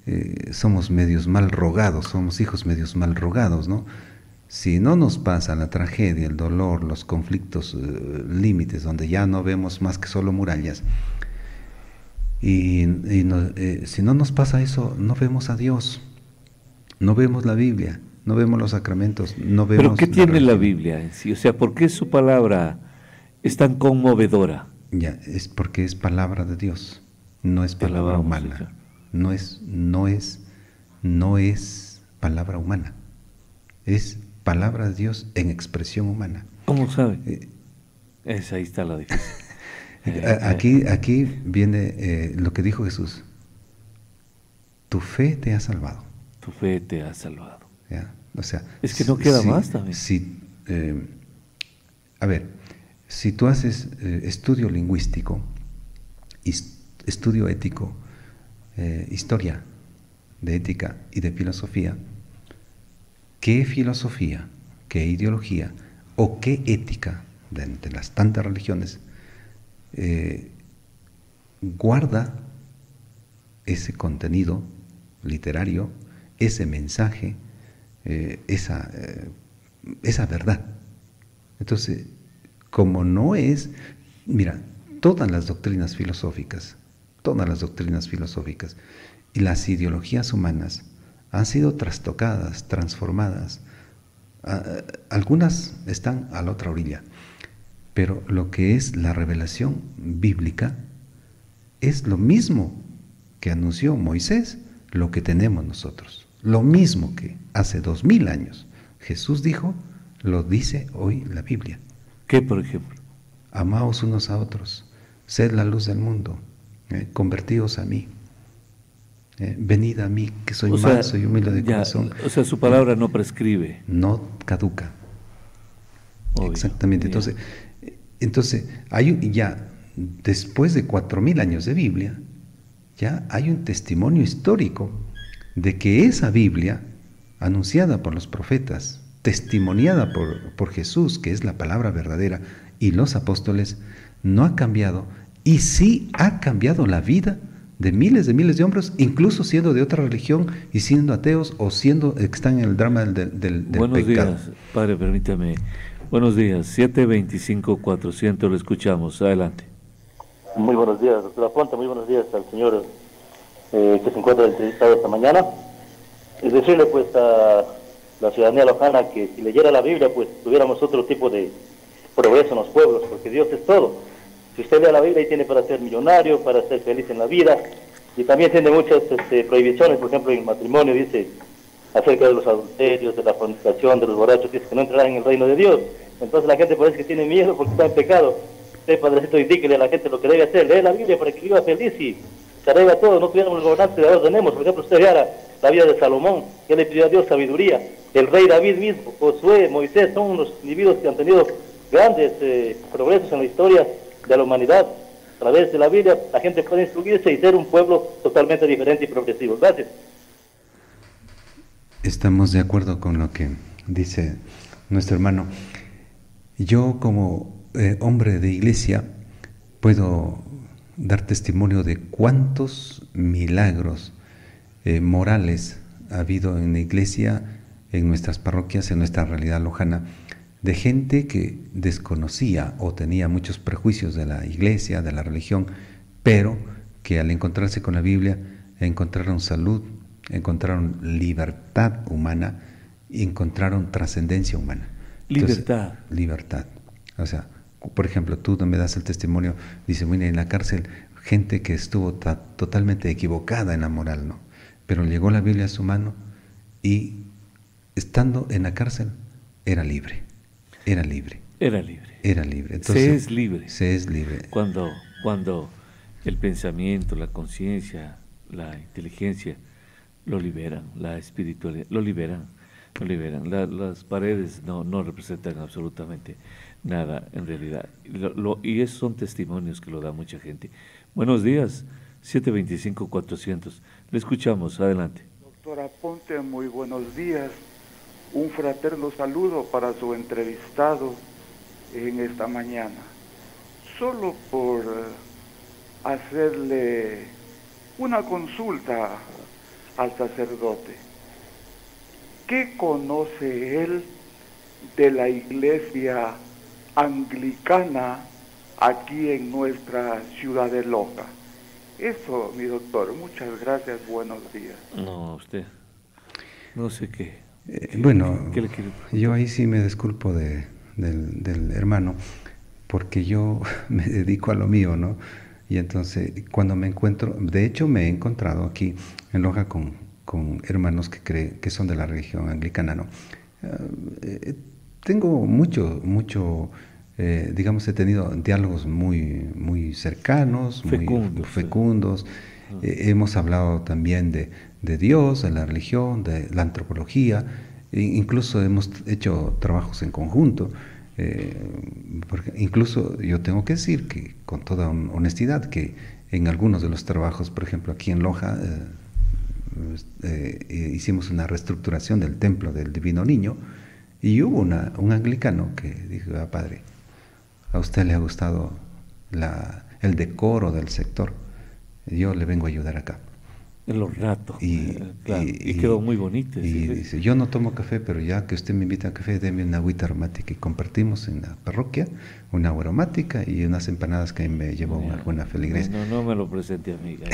eh, somos medios mal rogados, somos hijos medios mal rogados, ¿no? Si no nos pasa la tragedia, el dolor, los conflictos, eh, límites, donde ya no vemos más que solo murallas, y, y no, eh, si no nos pasa eso, no vemos a Dios, no vemos la Biblia, no vemos los sacramentos, no vemos... ¿Pero qué tiene religión. la Biblia en sí? O sea, ¿por qué su palabra es tan conmovedora? Ya, es porque es palabra de Dios, no es palabra alabamos, humana, Señor. no es, no es, no es palabra humana, es palabra de Dios en expresión humana. ¿Cómo sabe? Eh, Es, ahí está la difícil. Eh, Aquí, aquí viene eh, lo que dijo Jesús. Tu fe te ha salvado. Tu fe te ha salvado. ¿Ya? O sea, Es que no queda si, más también. Si, eh, a ver, si tú haces eh, estudio lingüístico, his, estudio ético, eh, historia de ética y de filosofía, ¿qué filosofía, qué ideología o qué ética de, de las tantas religiones Eh, guarda ese contenido literario, ese mensaje, eh, esa, eh, esa verdad? Entonces, como no es, mira, todas las doctrinas filosóficas, todas las doctrinas filosóficas y las ideologías humanas han sido trastocadas, transformadas. Uh, algunas están a la otra orilla. Pero lo que es la revelación bíblica es lo mismo que anunció Moisés, lo que tenemos nosotros. Lo mismo que hace dos mil años Jesús dijo, lo dice hoy la Biblia. ¿Qué, por ejemplo? Amaos unos a otros, sed la luz del mundo, eh, convertíos a mí, eh, venid a mí, que soy manso y humilde de ya, corazón. O sea, su palabra no prescribe. No caduca. Obvio, Exactamente. ya. Entonces, entonces hay ya, después de cuatro mil años de Biblia, ya hay un testimonio histórico de que esa Biblia, anunciada por los profetas, testimoniada por, por Jesús, que es la palabra verdadera, y los apóstoles, no ha cambiado, y sí ha cambiado la vida de miles de miles de hombres, incluso siendo de otra religión y siendo ateos o siendo, están en el drama del, del, del Buenos pecado. días, padre, permítame. Buenos días, siete veinticinco cuatrocientos, lo escuchamos. Adelante. Muy buenos días, doctora Ponte, muy buenos días al señor eh, que se encuentra entrevistado esta mañana. Es decirle pues a la ciudadanía lojana que si leyera la Biblia pues tuviéramos otro tipo de progreso en los pueblos, porque Dios es todo. Si usted lee la Biblia y tiene para ser millonario, para ser feliz en la vida, y también tiene muchas este, prohibiciones, por ejemplo en el matrimonio dice acerca de los adulterios, de la fornicación, de los borrachos, dice que no entrarán en el reino de Dios. Entonces la gente parece que tiene miedo porque está en pecado. Usted, padrecito, indíquele a la gente lo que debe hacer. Lee la Biblia para que viva feliz y se arregla todo. No tuviéramos el gobernante que ahora tenemos. Por ejemplo, usted vea la vida de Salomón, que le pidió a Dios sabiduría. El rey David mismo, Josué, Moisés, son unos individuos que han tenido grandes eh, progresos en la historia de la humanidad. A través de la Biblia la gente puede instruirse y ser un pueblo totalmente diferente y progresivo. Gracias. Estamos de acuerdo con lo que dice nuestro hermano. Yo como eh, hombre de iglesia puedo dar testimonio de cuántos milagros eh, morales ha habido en la iglesia, en nuestras parroquias, en nuestra realidad lojana, de gente que desconocía o tenía muchos prejuicios de la iglesia, de la religión, pero que al encontrarse con la Biblia encontraron salud, encontraron libertad humana y encontraron trascendencia humana. Entonces, Libertad. Libertad. O sea, por ejemplo, tú me das el testimonio, dice, mira, en la cárcel, gente que estuvo ta, totalmente equivocada en la moral, ¿no? Pero llegó la Biblia a su mano y estando en la cárcel, era libre, era libre. Era libre. Era libre. Entonces, se es libre. Se es libre. Cuando, cuando el pensamiento, la conciencia, la inteligencia lo liberan, la espiritualidad, lo liberan, lo liberan. La, las paredes no, no representan absolutamente nada en realidad. Lo, lo, y esos son testimonios que lo da mucha gente. Buenos días, siete veinticinco cuatrocientos. Le escuchamos, adelante. Doctora Ponte, muy buenos días. Un fraterno saludo para su entrevistado en esta mañana. Solo por hacerle una consulta al sacerdote. ¿Qué conoce él de la iglesia anglicana aquí en nuestra ciudad de Loja? Eso, mi doctor, muchas gracias, buenos días. No, usted, no sé qué. Eh, qué bueno, ¿qué le quiere preguntar? yo ahí sí me disculpo de, del, del hermano, porque yo me dedico a lo mío, ¿no? Y entonces, cuando me encuentro, de hecho me he encontrado aquí en Loja con, con hermanos que creen que son de la religión anglicana, ¿no? Eh, tengo mucho, mucho, eh, digamos, he tenido diálogos muy, muy cercanos, Fecundos, muy fecundos. Sí. Eh, hemos hablado también de, de Dios, de la religión, de la antropología, e incluso hemos hecho trabajos en conjunto. Eh, porque incluso yo tengo que decir que con toda honestidad que en algunos de los trabajos, por ejemplo aquí en Loja, eh, eh, hicimos una reestructuración del templo del Divino Niño y hubo una, un anglicano que dijo: ah, padre, a usted le ha gustado la, el decoro del sector, yo le vengo a ayudar acá. En los ratos, y, eh, claro, y, y quedó muy bonito. Y ¿sí? dice: yo no tomo café, pero ya que usted me invita a café, deme una agüita aromática. Y compartimos en la parroquia una agua aromática y unas empanadas que me llevó Mira, alguna feligres. No, no, no me lo presente a mí.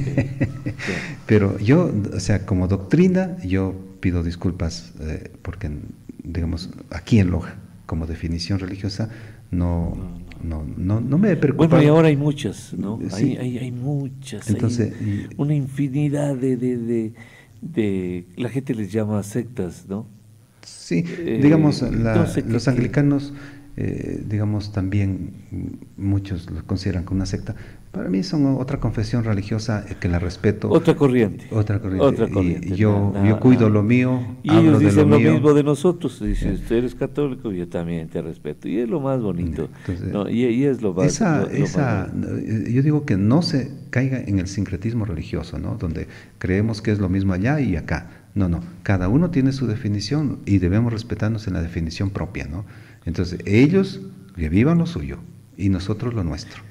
Pero yo, o sea, como doctrina, yo pido disculpas eh, porque, digamos, aquí en Loja, como definición religiosa, no... no, no, no, no me he preocupado. Bueno, y ahora hay muchas, ¿no? Sí. Hay, hay, hay muchas. Entonces, hay una infinidad de, de, de, de... La gente les llama sectas, ¿no? Sí, eh, digamos, la, no sé los qué, anglicanos, eh, digamos, también muchos lo consideran como una secta. Para mí son otra confesión religiosa que la respeto. Otra corriente. Otra corriente. Otra corriente. Y yo, nada, yo cuido nada. lo mío, y hablo ellos de dicen lo, lo mío. mismo de nosotros. Dicen, si eres católico, yo también te respeto. Y es lo más bonito. Entonces, no, y, y es lo más, esa, lo, lo esa, más bonito. Yo digo que no se caiga en el sincretismo religioso, ¿no? Donde creemos que es lo mismo allá y acá. No, no. Cada uno tiene su definición y debemos respetarnos en la definición propia, ¿no? Entonces, ellos que vivan lo suyo y nosotros lo nuestro.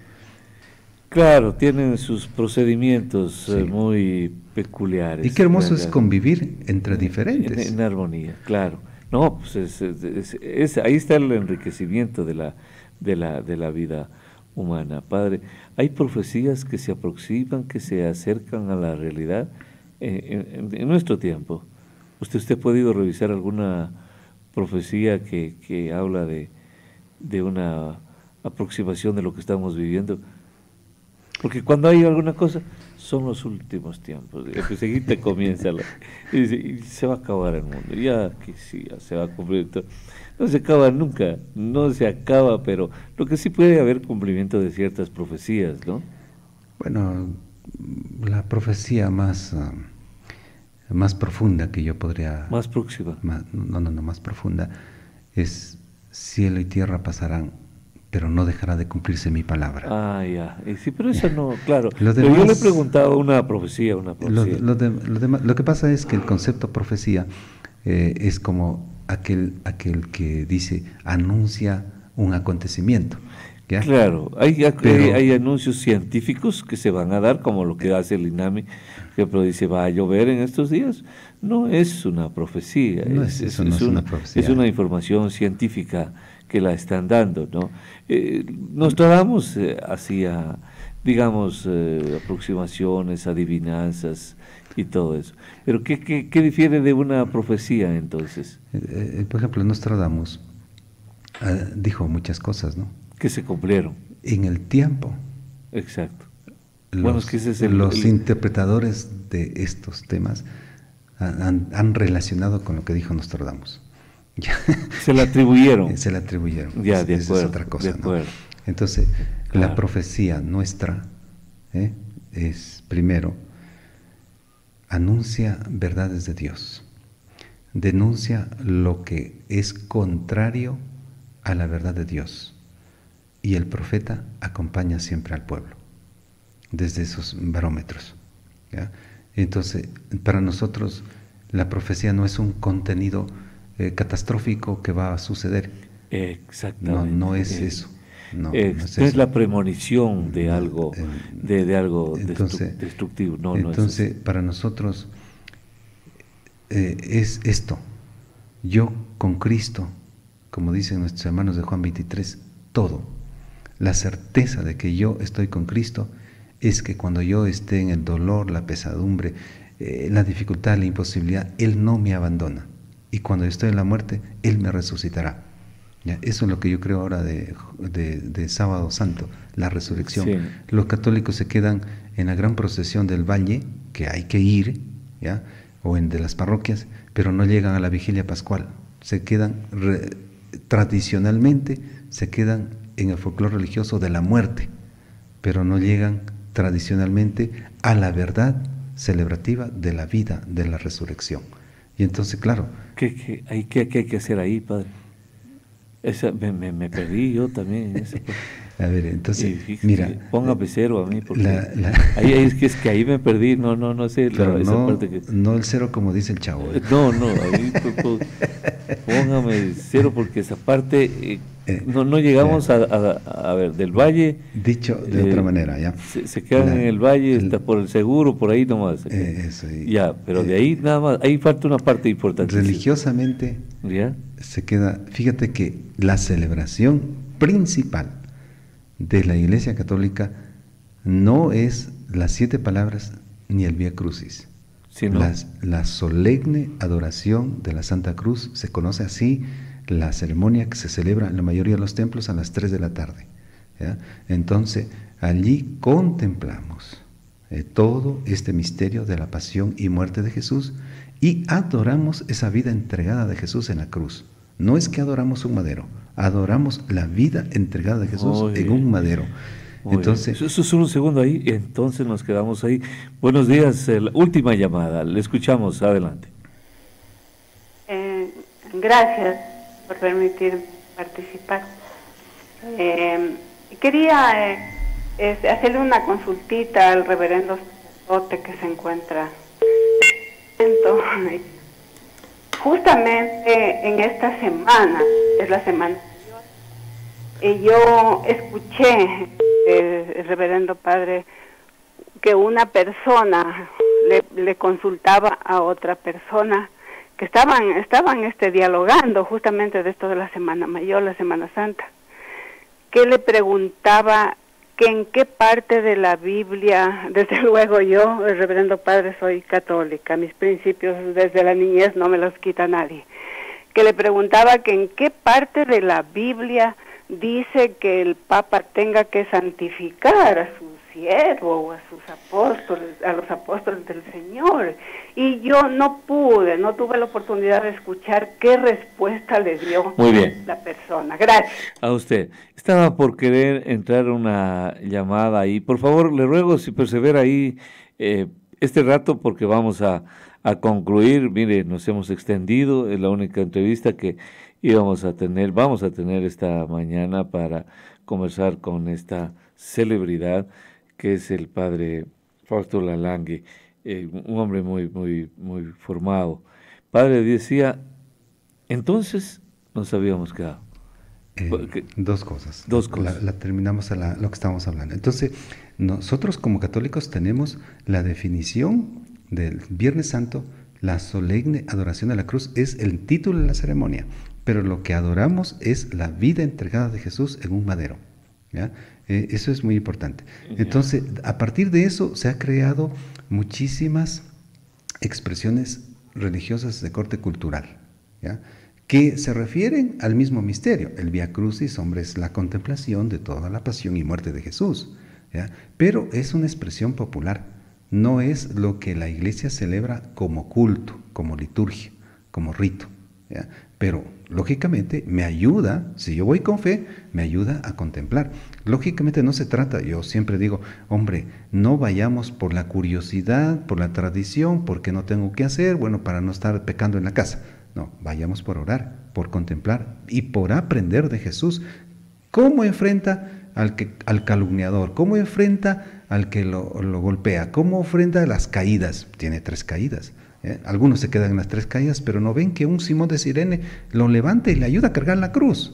Claro, tienen sus procedimientos Sí. eh, muy peculiares. Y qué hermoso claro. es convivir entre diferentes. En, en armonía, claro. No, pues es, es, es, es, ahí está el enriquecimiento de la, de la, de la vida humana. Padre, hay profecías que se aproximan, que se acercan a la realidad en, en, en nuestro tiempo. ¿Usted, usted ha podido revisar alguna profecía que, que habla de, de una aproximación de lo que estamos viviendo? Porque cuando hay alguna cosa, son los últimos tiempos. Pues seguida comienza la, y, dice, y se va a acabar el mundo. Ya que sí, ya se va a cumplir todo. No se acaba nunca, no se acaba, pero lo que sí puede haber cumplimiento de ciertas profecías, ¿no? Bueno, la profecía más, uh, más profunda que yo podría... Más próxima. Más, no, no, no, más profunda es: cielo y tierra pasarán, pero no dejará de cumplirse mi palabra. Ah, ya. Y sí, pero eso no, claro. Lo Pero demás, yo le preguntaba una profecía, una profecía. Lo, lo, de, lo, demás, lo que pasa es que el concepto profecía eh, es como aquel, aquel que dice, anuncia un acontecimiento. ¿Ya? Claro, hay, hay, Pero, hay anuncios científicos que se van a dar, como lo que hace el INAMI, que dice, va a llover en estos días. No es una profecía, no es, es, eso es, no es, es una, una profecía. es una información científica que la están dando, ¿no? Eh, Nostradamus eh, hacía, digamos, eh, aproximaciones, adivinanzas y todo eso. Pero ¿qué, qué, qué difiere de una profecía entonces? Eh, por ejemplo, Nostradamus eh, dijo muchas cosas, ¿no? Que se cumplieron. En el tiempo. Exacto. Los, bueno, es que ese es el, los el... interpretadores de estos temas han, han relacionado con lo que dijo Nostradamus. Se le atribuyeron. Se le atribuyeron. Ya, de Esa acuerdo, es otra cosa, de acuerdo. ¿no? Entonces, claro. La profecía nuestra ¿eh? es, primero, anuncia verdades de Dios, denuncia lo que es contrario a la verdad de Dios, y el profeta acompaña siempre al pueblo desde esos barómetros, ¿ya? Entonces, para nosotros la profecía no es un contenido eh, catastrófico que va a suceder. Exactamente. No, no es eh, eso. No, eh, no es, es eso. la premonición de No, algo, eh, de, de algo entonces, destructivo. No, entonces no es para nosotros eh, es esto. Yo con Cristo, como dicen nuestros hermanos de Juan veintitrés, todo. La certeza de que yo estoy con Cristo es que cuando yo esté en el dolor, la pesadumbre, eh, la dificultad, la imposibilidad, Él no me abandona. Y cuando yo estoy en la muerte, Él me resucitará. ¿Ya? Eso es lo que yo creo ahora de, de, de Sábado Santo, la resurrección. Sí. Los católicos se quedan en la gran procesión del valle, que hay que ir, ¿ya? O en de las parroquias, pero no llegan a la vigilia pascual. Se quedan, re, tradicionalmente, se quedan en el folclore religioso de la muerte, pero no llegan tradicionalmente a la verdad celebrativa de la vida, de la resurrección. Y entonces, claro... ¿Qué, qué, hay, qué, qué hay que hacer ahí, padre? Esa, me, me, me perdí yo también. Esa, a ver, entonces, fíjate, mira... Póngame cero a mí, porque la, la, ahí, es, que, es que ahí me perdí, no, no, no sé. Pero la, esa no, parte que... no el cero como dice el chavo. ¿eh? No, no, ahí pues, póngame cero, porque esa parte... Eh, Eh, no, no llegamos eh, a, a, a ver, del valle... Dicho de eh, otra manera, ya. Se, se quedan la, en el valle, el, está por el seguro, por ahí nomás. Eh, eso, y, ya, pero eh, de ahí nada más, ahí falta una parte importante. Religiosamente ¿Ya? Se queda... Fíjate que la celebración principal de la Iglesia Católica no es las siete palabras ni el Vía Crucis. Sino, Las, la solemne adoración de la Santa Cruz, se conoce así, la ceremonia que se celebra en la mayoría de los templos a las tres de la tarde. ¿Ya? Entonces, allí contemplamos eh, todo este misterio de la pasión y muerte de Jesús y adoramos esa vida entregada de Jesús en la cruz. No es que adoramos un madero, adoramos la vida entregada de Jesús Muy en bien. un madero. Muy entonces, eso es un segundo ahí, entonces nos quedamos ahí. Buenos días, la última llamada, le escuchamos, adelante. Eh, gracias por permitir participar. Eh, quería eh, es, hacerle una consultita al reverendo sacerdote que se encuentra. Entonces, justamente en esta semana, es la semana, y yo escuché el, el reverendo padre que una persona le, le consultaba a otra persona que estaban estaban este dialogando justamente de esto de la Semana Mayor, la Semana Santa, que le preguntaba que en qué parte de la Biblia, desde luego yo, el reverendo padre, soy católica, mis principios desde la niñez no me los quita nadie, que le preguntaba que en qué parte de la Biblia dice que el Papa tenga que santificar a su siervo o a sus apóstoles, a los apóstoles del Señor. Y yo no pude, no tuve la oportunidad de escuchar qué respuesta le dio Muy bien. la persona. Gracias. A usted. Estaba por querer entrar una llamada ahí. Por favor, le ruego si persevera ahí eh, este rato porque vamos a, a concluir. Mire, nos hemos extendido, es la única entrevista que íbamos a tener, vamos a tener esta mañana para conversar con esta celebridad que es el padre Fausto Lalangue, eh, un hombre muy, muy, muy formado. Padre, decía, entonces nos habíamos quedado. Eh, dos cosas. Dos cosas. La, la terminamos a la, lo que estábamos hablando. Entonces, nosotros como católicos tenemos la definición del Viernes Santo, la solemne adoración de la cruz es el título de la ceremonia, pero lo que adoramos es la vida entregada de Jesús en un madero. ¿Ya? Eh, eso es muy importante. Entonces, a partir de eso se ha creado muchísimas expresiones religiosas de corte cultural, ¿ya? Que se refieren al mismo misterio. El Vía Crucis, hombre, es la contemplación de toda la pasión y muerte de Jesús, ¿ya? Pero es una expresión popular, no es lo que la Iglesia celebra como culto, como liturgia, como rito, ¿ya? Pero lógicamente me ayuda, si yo voy con fe, me ayuda a contemplar. Lógicamente no se trata, yo siempre digo, hombre, no vayamos por la curiosidad, por la tradición, porque no tengo qué hacer, bueno, para no estar pecando en la casa. No, vayamos por orar, por contemplar y por aprender de Jesús. ¿Cómo enfrenta al, que, al calumniador? ¿Cómo enfrenta al que lo, lo golpea? ¿Cómo enfrenta las caídas? Tiene tres caídas. ¿Eh? Algunos se quedan en las tres caídas, pero no ven que un Simón de Cirene lo levanta y le ayuda a cargar la cruz.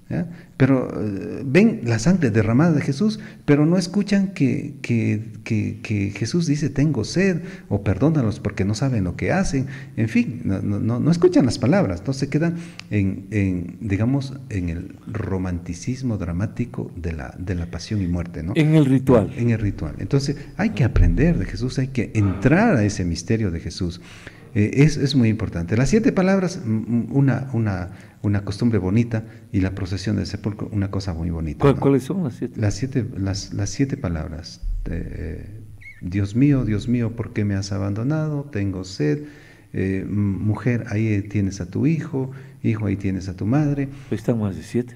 ¿ya? Pero eh, ven la sangre derramada de Jesús, pero no escuchan que, que, que, que Jesús dice tengo sed, o perdónalos porque no saben lo que hacen, en fin, no, no, no escuchan las palabras, no se quedan en, en, digamos, en el romanticismo dramático de la, de la pasión y muerte, ¿no? En el ritual. En el ritual. Entonces hay que aprender de Jesús, hay que entrar a ese misterio de Jesús. Eh, es, es muy importante. Las siete palabras, una, una, una costumbre bonita, y la procesión del sepulcro, una cosa muy bonita, ¿Cuál, ¿no? ¿Cuáles son las siete? Las siete, las, las siete palabras. Eh, Dios mío, Dios mío, ¿por qué me has abandonado? Tengo sed. Eh, mujer, ahí tienes a tu hijo. Hijo, ahí tienes a tu madre. Pues están más de siete.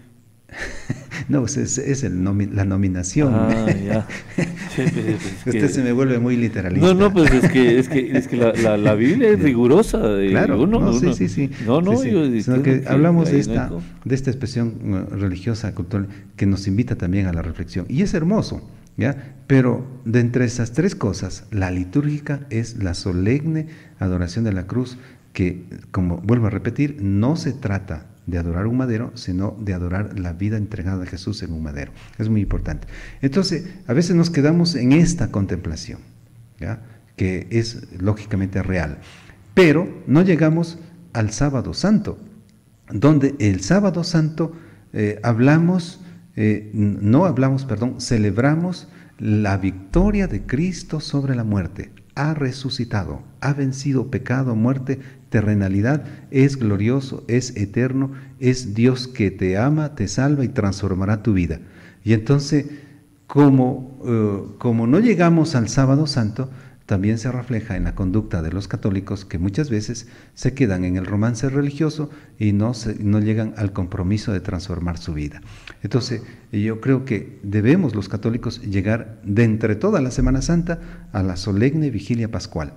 No, es, es el nomi la nominación. Ah, ya. Sí, Usted que... se me vuelve muy literalista. No, no, pues es que, es que, es que la, la, la Biblia es rigurosa. Claro, uno, no, uno, sí, sí, sí. No, no, sí, sí. yo Sino que que hablamos de no esta, hay... de esta expresión uh, religiosa, cultural, que nos invita también a la reflexión. Y es hermoso, ¿ya? Pero de entre esas tres cosas, la litúrgica es la solemne adoración de la cruz, que, como vuelvo a repetir, no se trata de adorar un madero, sino de adorar la vida entregada de Jesús en un madero. Es muy importante. Entonces, a veces nos quedamos en esta contemplación, ¿ya? Que es lógicamente real, pero no llegamos al sábado santo, donde el sábado santo eh, hablamos, eh, no hablamos, perdón, celebramos la victoria de Cristo sobre la muerte. Ha resucitado, ha vencido pecado, muerte, terrenalidad, es glorioso, es eterno, es Dios que te ama, te salva y transformará tu vida. Y entonces, como, uh, como no llegamos al sábado santo, también se refleja en la conducta de los católicos, que muchas veces se quedan en el romance religioso y no, se, no llegan al compromiso de transformar su vida. Entonces, yo creo que debemos los católicos llegar de entre toda la Semana Santa a la solemne vigilia pascual.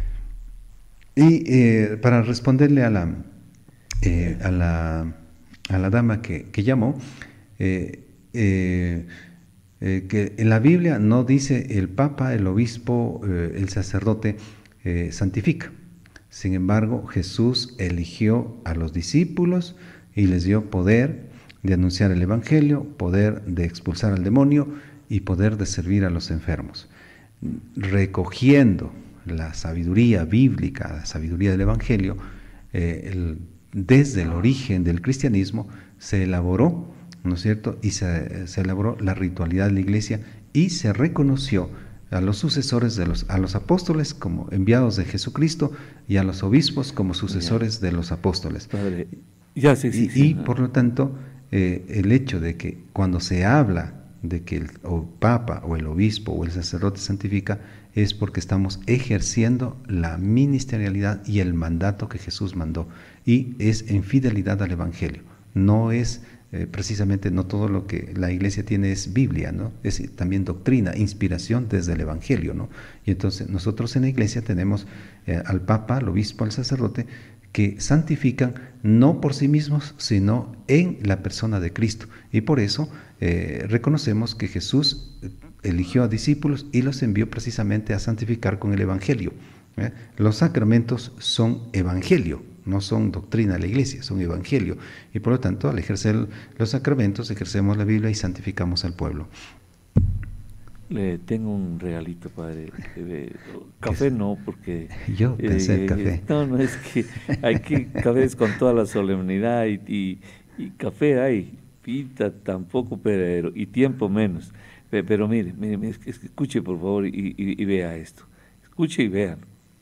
Y eh, para responderle a la, eh, a la, a la dama que, que llamó, eh, eh, Eh, que en la Biblia no dice el Papa, el Obispo, eh, el sacerdote eh, santifica. Sin embargo, Jesús eligió a los discípulos y les dio poder de anunciar el Evangelio, poder de expulsar al demonio y poder de servir a los enfermos. Recogiendo la sabiduría bíblica, la sabiduría del Evangelio, eh, el, desde el origen del cristianismo se elaboró, ¿no es cierto? Y se, se elaboró la ritualidad de la Iglesia y se reconoció a los sucesores de los, a los apóstoles como enviados de Jesucristo y a los obispos como sucesores ya. de los apóstoles. Padre, ya sí, sí, y, sí, y no. por lo tanto, eh, el hecho de que cuando se habla de que el o Papa o el obispo o el sacerdote santifica, es porque estamos ejerciendo la ministerialidad y el mandato que Jesús mandó, y es en fidelidad al Evangelio. No es Eh, precisamente, no todo lo que la Iglesia tiene es Biblia, ¿no? Es también doctrina, inspiración desde el Evangelio, ¿no? Y entonces nosotros en la Iglesia tenemos eh, al Papa, al Obispo, al Sacerdote, que santifican no por sí mismos, sino en la persona de Cristo. Y por eso eh, reconocemos que Jesús eligió a discípulos y los envió precisamente a santificar con el Evangelio, ¿eh? Los sacramentos son Evangelio, no son doctrina de la Iglesia, son evangelio, y por lo tanto al ejercer los sacramentos ejercemos la Biblia y santificamos al pueblo. Le tengo un regalito, padre. Eh, café no, porque... Yo pensé eh, el café. No, no, es que hay que café es con toda la solemnidad y, y, y café hay, pita tampoco, pero y tiempo menos. Pero, pero mire, mire, mire, escuche por favor y, y, y vea esto. Escuche y vean.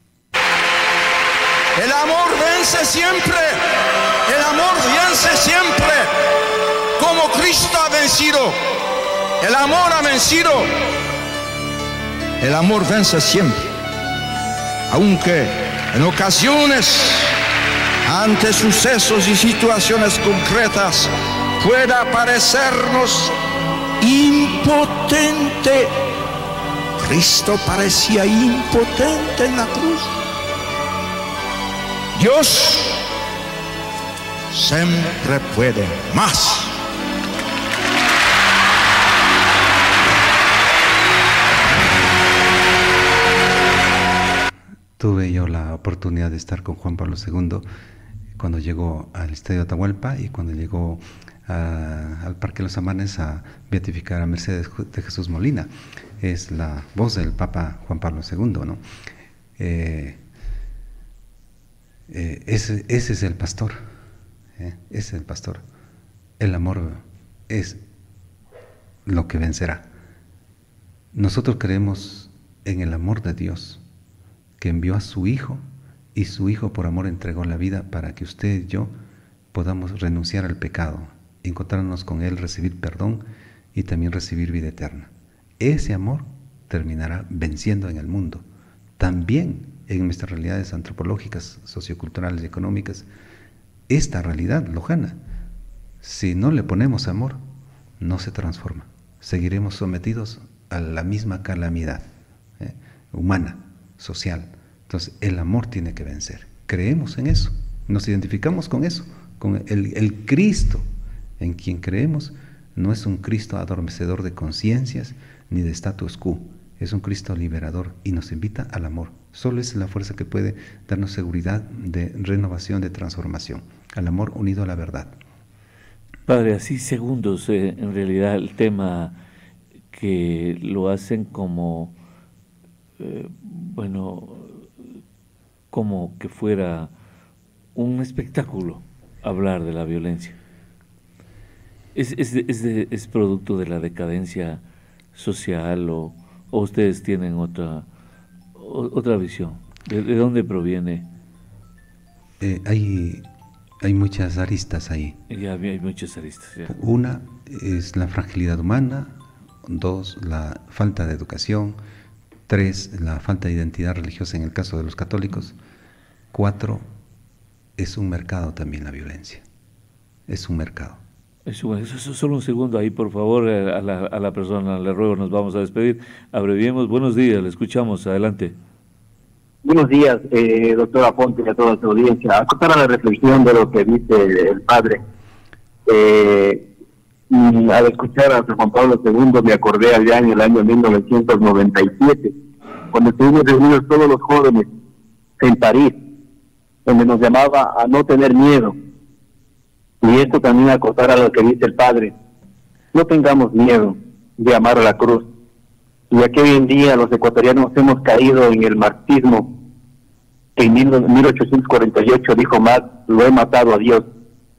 El amor vence siempre, el amor vence siempre, como Cristo ha vencido, el amor ha vencido, el amor vence siempre, aunque en ocasiones, ante sucesos y situaciones concretas, pueda parecernos impotente. Cristo parecía impotente en la cruz. Dios siempre puede más. Tuve yo la oportunidad de estar con Juan Pablo segundo cuando llegó al Estadio Atahualpa y cuando llegó a, al Parque Los Amanes a beatificar a Mercedes de Jesús Molina. Es la voz del Papa Juan Pablo segundo, ¿no? Eh, eh, ese, ese es el pastor, ¿eh? Ese es el pastor. El amor es lo que vencerá. Nosotros creemos en el amor de Dios, que envió a su Hijo, y su Hijo por amor entregó la vida para que usted y yo podamos renunciar al pecado, encontrarnos con Él, recibir perdón y también recibir vida eterna. Ese amor terminará venciendo en el mundo. También en nuestras realidades antropológicas, socioculturales y económicas, esta realidad lojana, si no le ponemos amor, no se transforma. Seguiremos sometidos a la misma calamidad, ¿eh? humana, social. Entonces el amor tiene que vencer. Creemos en eso, nos identificamos con eso, con el, el Cristo en quien creemos. No es un Cristo adormecedor de conciencias ni de status quo, es un Cristo liberador y nos invita al amor. Solo es la fuerza que puede darnos seguridad de renovación, de transformación, al amor unido a la verdad. Padre, así segundos, eh, en realidad el tema que lo hacen como, eh, bueno, como que fuera un espectáculo hablar de la violencia. ¿Es, es, es, de, es producto de la decadencia social o, o ustedes tienen otra, o, otra visión? ¿De, de dónde proviene? Eh, hay... Hay muchas aristas ahí. Ya hay muchas aristas. Ya. Una es la fragilidad humana, dos, la falta de educación, tres, la falta de identidad religiosa en el caso de los católicos, cuatro, es un mercado también la violencia, es un mercado. Eso, eso, solo un segundo ahí, por favor, a la, a la persona, le ruego, nos vamos a despedir. Abreviemos, buenos días, le escuchamos, adelante. Buenos días, eh, doctor Aponte y a toda su audiencia. Acotar a la reflexión de lo que dice el padre. Eh, y al escuchar a San Juan Pablo segundo me acordé allá en el año mil novecientos noventa y siete, cuando estuvimos reunidos todos los jóvenes en París, donde nos llamaba a no tener miedo. Y esto también acotar a lo que dice el padre. No tengamos miedo de amar a la cruz, ya que hoy en día los ecuatorianos hemos caído en el marxismo, que en mil ochocientos cuarenta y ocho dijo Marx, lo he matado a Dios.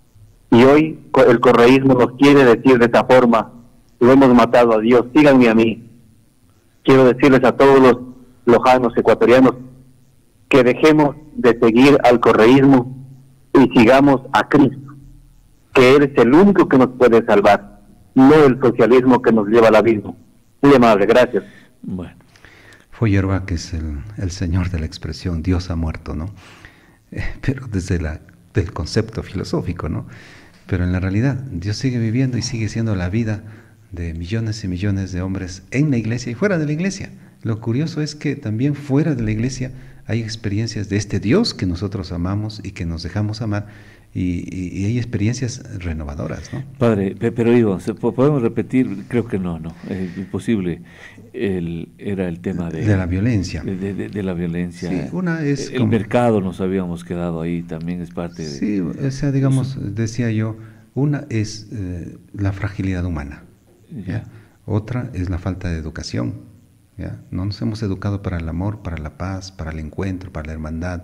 Y hoy el correísmo nos quiere decir de esta forma, lo hemos matado a Dios, síganme a mí. Quiero decirles a todos los lojanos ecuatorianos que dejemos de seguir al correísmo y sigamos a Cristo, que Él es el único que nos puede salvar, no el socialismo que nos lleva al abismo. Muy amable, gracias. Bueno. Feuerbach, que es el, el señor de la expresión Dios ha muerto, ¿no? Eh, pero desde la, del concepto filosófico, ¿no? Pero en la realidad, Dios sigue viviendo y sigue siendo la vida de millones y millones de hombres en la iglesia y fuera de la iglesia. Lo curioso es que también fuera de la iglesia hay experiencias de este Dios que nosotros amamos y que nos dejamos amar, y, y, y hay experiencias renovadoras, ¿no? Padre, pero digo, ¿podemos repetir? Creo que no, no, es imposible. El, era el tema de, de la violencia. De, de, de la violencia. Sí, una es el como, mercado nos habíamos quedado ahí, también es parte de... Sí, o sea, digamos, eso. Decía yo, una es eh, la fragilidad humana, ¿ya? ¿Ya? Otra es la falta de educación, ¿ya? No nos hemos educado para el amor, para la paz, para el encuentro, para la hermandad.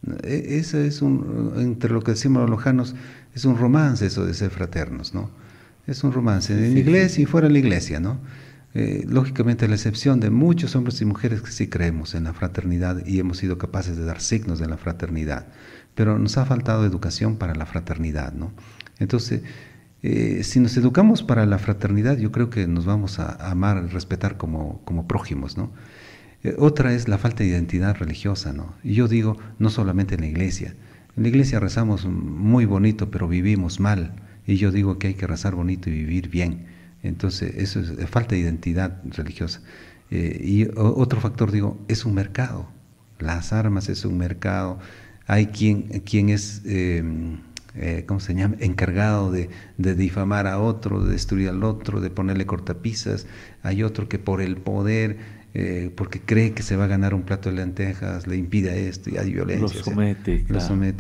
Ese es un, entre lo que decimos los lojanos, es un romance eso de ser fraternos, ¿no? Es un romance en la iglesia y fuera de la iglesia, ¿no? Eh, lógicamente a la excepción de muchos hombres y mujeres que sí creemos en la fraternidad y hemos sido capaces de dar signos de la fraternidad, pero nos ha faltado educación para la fraternidad, ¿no? Entonces, eh, si nos educamos para la fraternidad, yo creo que nos vamos a amar y respetar como, como prójimos, ¿no? Eh, otra es la falta de identidad religiosa, ¿no? Y yo digo, no solamente en la iglesia. En la iglesia rezamos muy bonito, pero vivimos mal. Y yo digo que hay que rezar bonito y vivir bien. Entonces, eso es falta de identidad religiosa. Eh, y o, otro factor, digo, es un mercado. Las armas es un mercado. Hay quien, quien es, eh, eh, ¿cómo se llama?, encargado de, de difamar a otro, de destruir al otro, de ponerle cortapisas. Hay otro que por el poder... Eh, porque cree que se va a ganar un plato de lentejas, le impide esto y hay violencia. Lo somete, o sea, claro. Lo somete.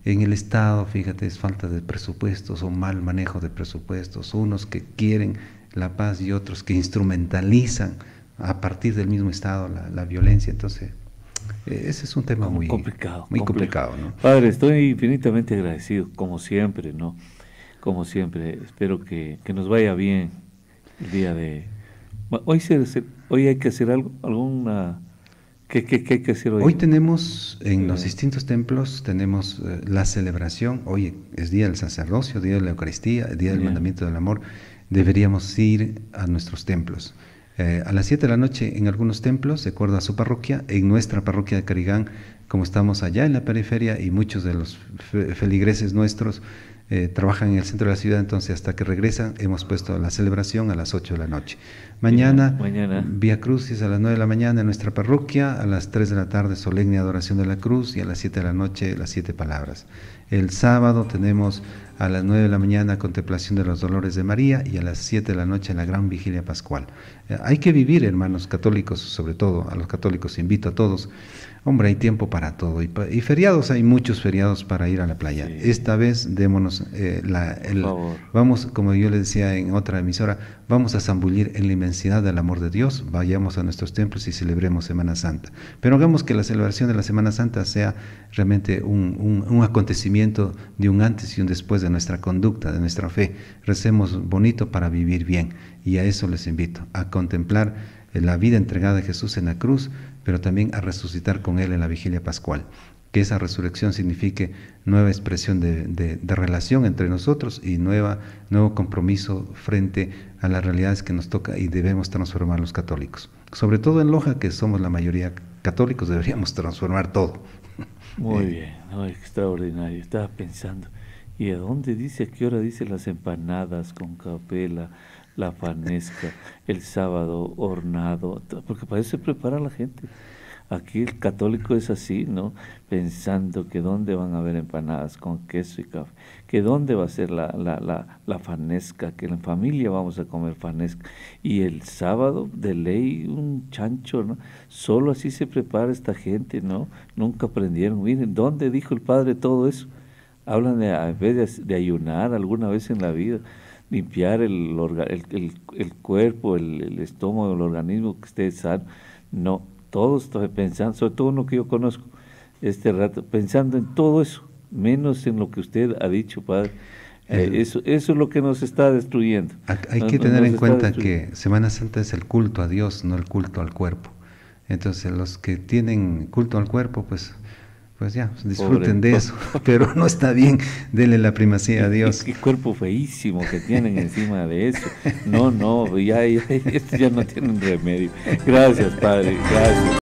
En el Estado, fíjate, es falta de presupuestos o mal manejo de presupuestos, unos que quieren la paz y otros que instrumentalizan a partir del mismo Estado la, la violencia. Entonces, eh, ese es un tema muy complicado. Muy complicado, complicado, ¿no? Padre, estoy infinitamente agradecido, como siempre, ¿no? Como siempre, espero que, que nos vaya bien el día de... Hoy, se, se, hoy hay que hacer algo, alguna... ¿Qué, qué, qué hay que hacer hoy? Hoy tenemos en los distintos templos, tenemos eh, la celebración, hoy es Día del Sacerdocio, Día de la Eucaristía, Día del Bien. Mandamiento del Amor, deberíamos ir a nuestros templos. Eh, a las siete de la noche en algunos templos, de acuerdo a su parroquia, en nuestra parroquia de Carigán, como estamos allá en la periferia y muchos de los fe feligreses nuestros eh, trabajan en el centro de la ciudad, entonces hasta que regresan hemos puesto la celebración a las ocho de la noche. Mañana, Mañana. Vía Crucis a las nueve de la mañana en nuestra parroquia, a las tres de la tarde solemne adoración de la cruz y a las siete de la noche las siete palabras. El sábado tenemos a las nueve de la mañana contemplación de los dolores de María y a las siete de la noche la gran vigilia pascual. Eh, hay que vivir, hermanos católicos, sobre todo a los católicos, invito a todos. Hombre, hay tiempo para todo y, y feriados, hay muchos feriados para ir a la playa. Sí. Esta vez démonos eh, la, el, vamos, como yo le decía en otra emisora, vamos a zambullir en la inmensidad del amor de Dios, vayamos a nuestros templos y celebremos Semana Santa. Pero hagamos que la celebración de la Semana Santa sea realmente un, un, un acontecimiento de un antes y un después de nuestra conducta, de nuestra fe. Recemos bonito para vivir bien y a eso les invito, a contemplar la vida entregada de Jesús en la cruz, pero también a resucitar con Él en la vigilia pascual, que esa resurrección signifique nueva expresión de, de, de relación entre nosotros y nueva, nuevo compromiso frente a las realidades que nos toca y debemos transformar los católicos. Sobre todo en Loja, que somos la mayoría católicos, deberíamos transformar todo. Muy bien, no, extraordinario. Estaba pensando, ¿y a dónde dice, a qué hora dice las empanadas con capela, la fanesca, el sábado hornado? Porque para eso se prepara la gente. Aquí el católico es así, ¿no? Pensando que dónde van a haber empanadas con queso y café, que dónde va a ser la, la, la, la fanesca, que en familia vamos a comer fanesca. Y el sábado, de ley, un chancho, ¿no? Solo así se prepara esta gente, ¿no? Nunca aprendieron. Miren, ¿dónde dijo el Padre todo eso? Hablan de, a vez de, de ayunar alguna vez en la vida, limpiar el, orga, el, el, el cuerpo, el, el estómago, el organismo, que esté sano. No, todos estoy pensando, sobre todo uno que yo conozco este rato, pensando en todo eso, menos en lo que usted ha dicho, Padre. Eh, eh, eso, eso es lo que nos está destruyendo. Hay que nos, tener nos en cuenta que Semana Santa es el culto a Dios, no el culto al cuerpo. Entonces los que tienen culto al cuerpo, pues... pues ya, disfruten Pobre. de eso, pero no está bien, denle la primacía a Dios. Qué cuerpo feísimo que tienen encima de eso. No, no, ya, ya, ya no tienen remedio. Gracias, Padre, gracias.